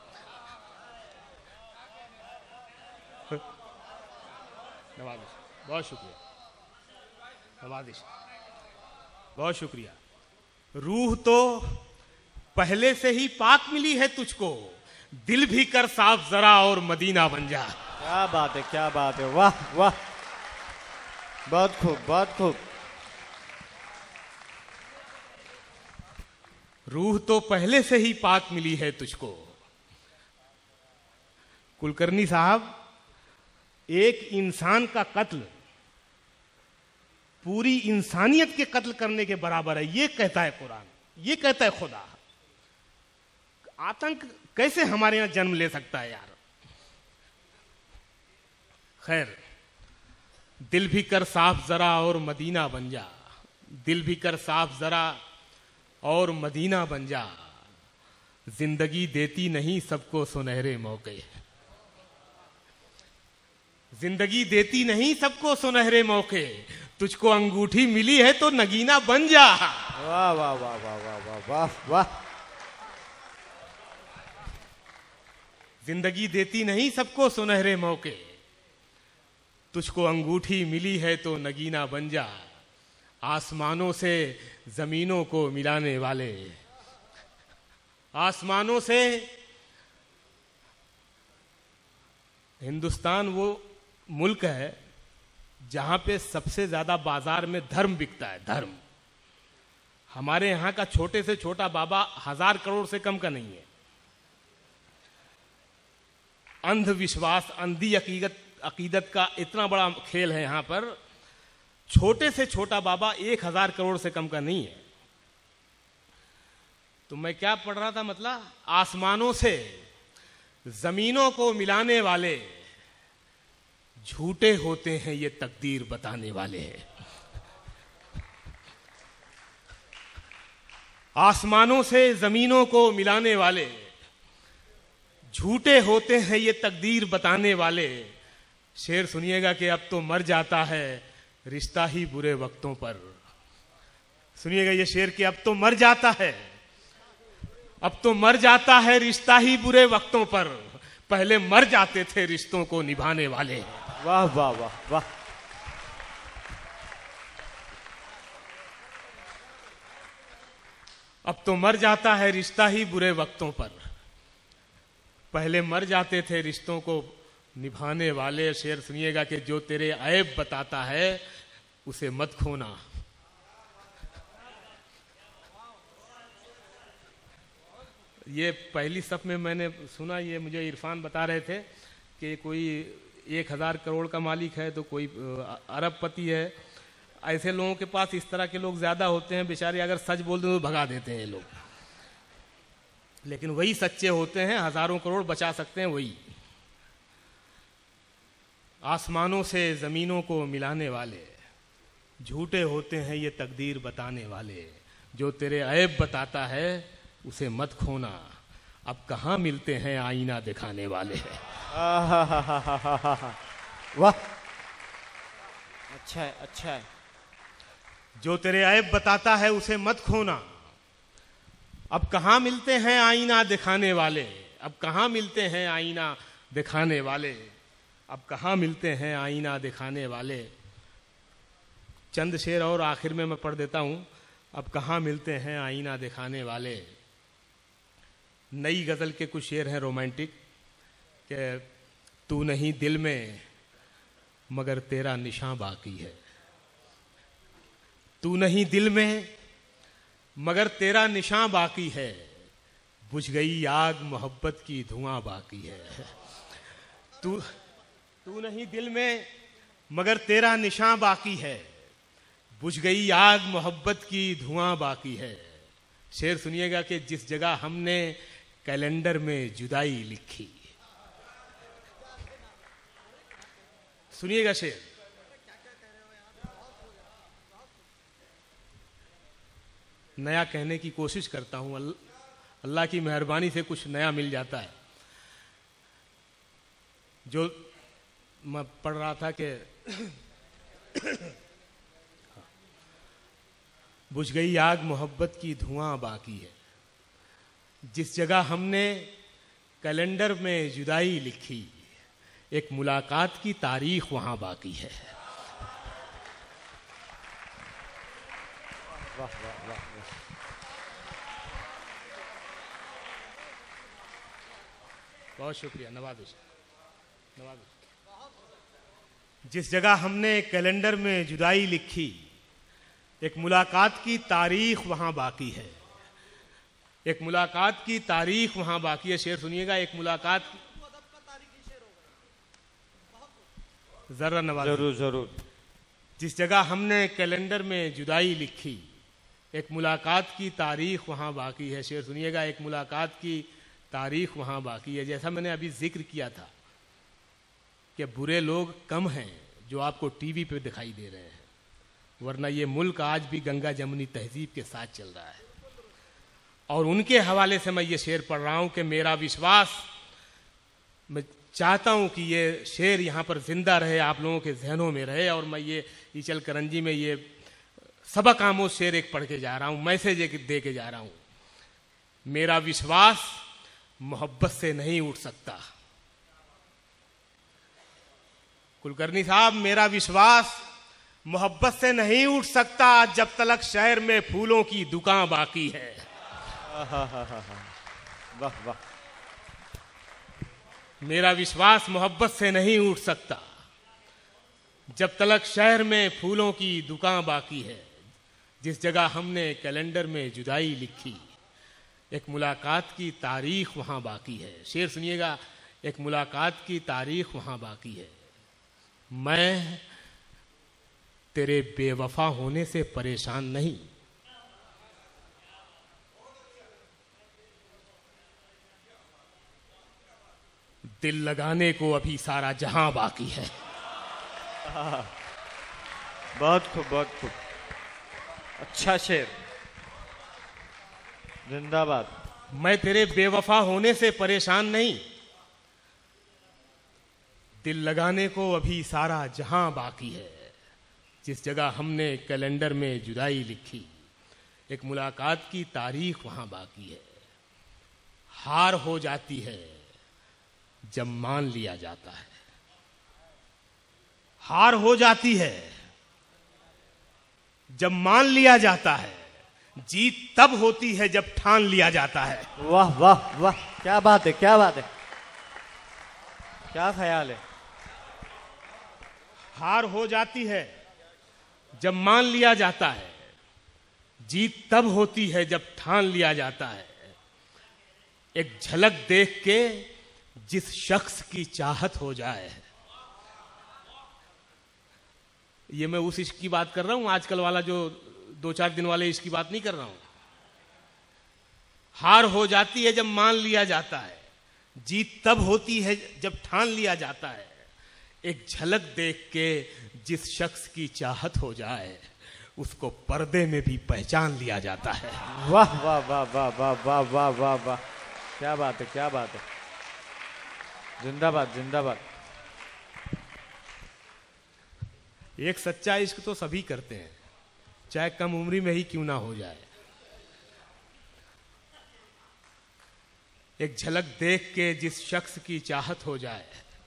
नवाजिश, बहुत शुक्रिया। नवाजिश, बहुत शुक्रिया। रूह तो पहले से ही पाक मिली है तुझको, दिल भी कर साफ जरा और मदीना बन जा। क्या बात है, क्या बात है, वाह वाह, बहुत खूब, बहुत खूब। रूह तो पहले से ही पाक मिली है तुझको। कुलकर्णी साहब, एक इंसान का कत्ल पूरी इंसानियत के कत्ल करने के बराबर है, ये कहता है कुरान, ये कहता है खुदा। आतंक कैसे हमारे यहां जन्म ले सकता है यार। खैर, दिल भी कर साफ जरा और मदीना बन जा, दिल भी कर साफ जरा और मदीना बन जा। जिंदगी देती नहीं सबको सुनहरे मौके, जिंदगी देती नहीं सबको सुनहरे मौके, तुझको अंगूठी मिली है तो नगीना बन जा। वाह वाह वाह वाह वाह वाह वाह वाह। जिंदगी देती नहीं सबको सुनहरे मौके, तुझको अंगूठी मिली है तो नगीना बन जा। आसमानों से जमीनों को मिलाने वाले, आसमानों से हिंदुस्तान वो मुल्क है जहां पे सबसे ज्यादा बाजार में धर्म बिकता है। धर्म, हमारे यहाँ का छोटे से छोटा बाबा हजार करोड़ से कम का नहीं है। अंधविश्वास, अंधी अकीदत अकीदत का इतना बड़ा खेल है यहाँ पर। छोटे से छोटा बाबा एक हजार करोड़ से कम का नहीं है। तो मैं क्या पढ़ रहा था, मतलब आसमानों से जमीनों को मिलाने वाले झूठे होते हैं ये तकदीर बताने वाले हैं। आसमानों से जमीनों को मिलाने वाले झूठे होते हैं ये तकदीर बताने वाले। शेर सुनिएगा कि अब तो मर जाता है रिश्ता ही बुरे वक्तों पर। सुनिएगा ये शेर कि अब तो मर जाता है, अब तो मर जाता है रिश्ता ही बुरे वक्तों पर, पहले मर जाते थे रिश्तों को निभाने वाले। वाह वाह वाह वाह। अब तो मर जाता है रिश्ता ही बुरे वक्तों पर, पहले मर जाते थे रिश्तों को निभाने वाले। शेर सुनिएगा कि जो तेरे ऐब बताता है उसे मत खोना। ये पहली सफ में मैंने सुना, ये मुझे इरफान बता रहे थे कि कोई एक हजार करोड़ का मालिक है तो कोई अरबपति है। ऐसे लोगों के पास इस तरह के लोग ज्यादा होते हैं, बेचारे अगर सच बोल दें तो भगा देते हैं लोग, लेकिन वही सच्चे होते हैं, हजारों करोड़ बचा सकते हैं वही। आसमानों से जमीनों को मिलाने वाले झूठे होते हैं ये तकदीर बताने वाले। जो तेरे ऐब बताता है उसे मत खोना, अब कहाँ मिलते हैं आईना दिखाने वाले। वाह, अच्छा है अच्छा है। जो तेरे ऐब बताता है उसे मत खोना, अब कहाँ मिलते हैं आईना दिखाने वाले। अब कहाँ मिलते हैं आईना दिखाने वाले, अब कहाँ मिलते हैं आईना दिखाने वाले। चंद शेर और आखिर में मैं पढ़ देता हूं। अब कहाँ मिलते हैं आईना दिखाने वाले। नई गजल के कुछ शेर हैं रोमांटिक कि तू नहीं दिल में मगर तेरा निशान बाकी है, तू नहीं दिल में मगर तेरा निशान बाकी है, बुझ गई आग मोहब्बत की धुआं बाकी है। तू तू नहीं दिल में मगर तेरा निशान बाकी है, बुझ गई आग मोहब्बत की धुआं बाकी है। शेर सुनिएगा कि जिस जगह हमने कैलेंडर में जुदाई लिखी। सुनिएगा शेर, नया कहने की कोशिश करता हूं, अल्लाह की मेहरबानी से कुछ नया मिल जाता है। जो मैं पढ़ रहा था कि बुझ गई आग मोहब्बत की धुआं बाकी है, जिस जगह हमने कैलेंडर में जुदाई लिखी, एक मुलाकात की तारीख वहां बाकी है। वाह वाह वाह वाह। बहुत शुक्रिया, नवाज़िश नवाज़िश। जिस जगह हमने कैलेंडर में जुदाई लिखी, एक मुलाकात की तारीख वहां बाकी है, एक मुलाकात की तारीख वहां बाकी है। शेर सुनिएगा, एक मुलाकात जरा नवाज, जरूर जरूर। जिस जगह हमने कैलेंडर में जुदाई लिखी, एक मुलाकात की तारीख वहां बाकी है। शेर सुनिएगा, एक मुलाकात की तारीख वहां बाकी है। जैसा मैंने अभी जिक्र किया था कि बुरे लोग कम हैं जो आपको टीवी पे दिखाई दे रहे हैं, वरना ये मुल्क आज भी गंगा जमुनी तहजीब के साथ चल रहा है। और उनके हवाले से मैं ये शेर पढ़ रहा हूं कि मेरा विश्वास, मैं चाहता हूं कि ये शेर यहाँ पर जिंदा रहे, आप लोगों के जहनों में रहे। और मैं ये ईचल करंजी में ये सबक आमोज शेर एक पढ़ के जा रहा हूं, मैसेज एक दे के जा रहा हूं। मेरा विश्वास मोहब्बत से नहीं उठ सकता। कुलकर्णी साहब, मेरा विश्वास मोहब्बत से नहीं उठ सकता जब तक शहर में फूलों की दुकान बाकी है। वाह वाह। मेरा विश्वास मोहब्बत से नहीं उठ सकता जब तक शहर में फूलों की दुकान बाकी है, जिस जगह हमने कैलेंडर में जुदाई लिखी, एक मुलाकात की तारीख वहां बाकी है। शेर सुनिएगा, एक मुलाकात की तारीख वहां बाकी है। मैं तेरे बेवफा होने से परेशान नहीं, दिल लगाने को अभी सारा जहां बाकी है। बहुत खूब, बहुत खूब, अच्छा शेर, जिंदाबाद। मैं तेरे बेवफा होने से परेशान नहीं, दिल लगाने को अभी सारा जहां बाकी है। जिस जगह हमने कैलेंडर में जुदाई लिखी, एक मुलाकात की तारीख वहां बाकी है। हार हो जाती है जब मान लिया जाता है, हार हो जाती है जब मान लिया जाता है, जीत तब होती है जब ठान लिया जाता है। वाह वाह वाह, क्या बात है, क्या बात है, क्या ख्याल है। हार हो जाती है जब मान लिया जाता है, जीत तब होती है जब ठान लिया जाता है। एक झलक देख के जिस शख्स की चाहत हो जाए, ये मैं उस इश्क की बात कर रहा हूं, आजकल वाला जो दो चार दिन वाले इश्क की बात नहीं कर रहा हूं। हार हो जाती है जब मान लिया जाता है, जीत तब होती है जब ठान लिया जाता है। एक झलक देख के जिस शख्स की चाहत हो जाए, उसको पर्दे में भी पहचान लिया जाता है। वाह वाह वाह वाह वाह वाह वाह वाह वाह, क्या बात है, क्या बात है, जिंदाबाद जिंदाबाद। एक सच्चा इश्क तो सभी करते हैं, चाहे कम उम्री में ही क्यों ना हो जाए। एक झलक देख के जिस शख्स की चाहत हो जाए,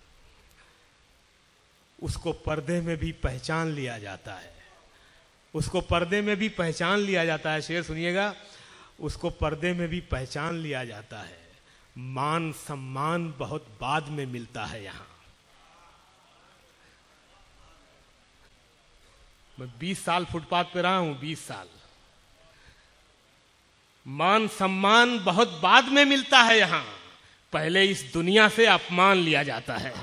उसको पर्दे में भी पहचान लिया जाता है, उसको पर्दे में भी पहचान लिया जाता है। शेर सुनिएगा, उसको पर्दे में भी पहचान लिया जाता है। मान सम्मान बहुत बाद में मिलता है यहां। मैं बीस साल फुटपाथ पे रहा हूं, बीस साल। मान सम्मान बहुत बाद में मिलता है यहां, पहले इस दुनिया से अपमान लिया जाता है।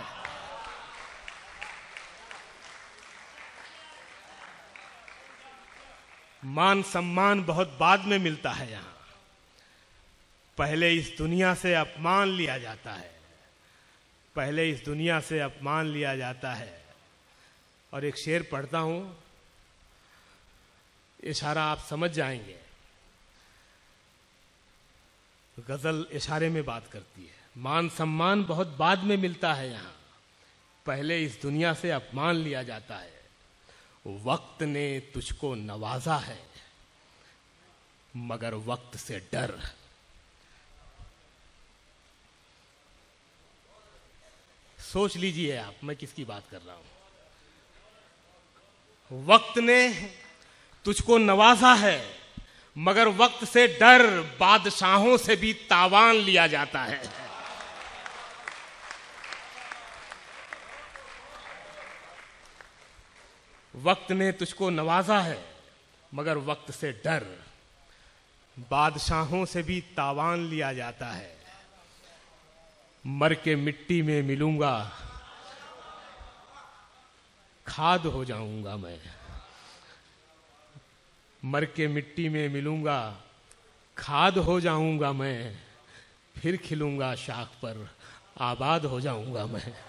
मान सम्मान बहुत बाद में मिलता है यहां, पहले इस दुनिया से अपमान लिया जाता है, पहले इस दुनिया से अपमान लिया जाता है। और एक शेर पढ़ता हूं, इशारा आप समझ जाएंगे। गजल इशारे में बात करती है। मान सम्मान बहुत बाद में मिलता है यहां, पहले इस दुनिया से अपमान लिया जाता है। वक्त ने तुझको नवाजा है, मगर वक्त से डर। सोच लीजिए आप, मैं किसकी बात कर रहा हूं। वक्त ने तुझको नवाजा है, मगर वक्त से डर। बादशाहों से भी तावान लिया जाता है। वक्त ने तुझको नवाजा है, मगर वक्त से डर। बादशाहों से भी तावान लिया जाता है। मर के मिट्टी में मिलूंगा, खाद हो जाऊंगा मैं। मर के मिट्टी में मिलूंगा, खाद हो जाऊंगा मैं। फिर खिलूंगा शाख पर, आबाद हो जाऊंगा मैं।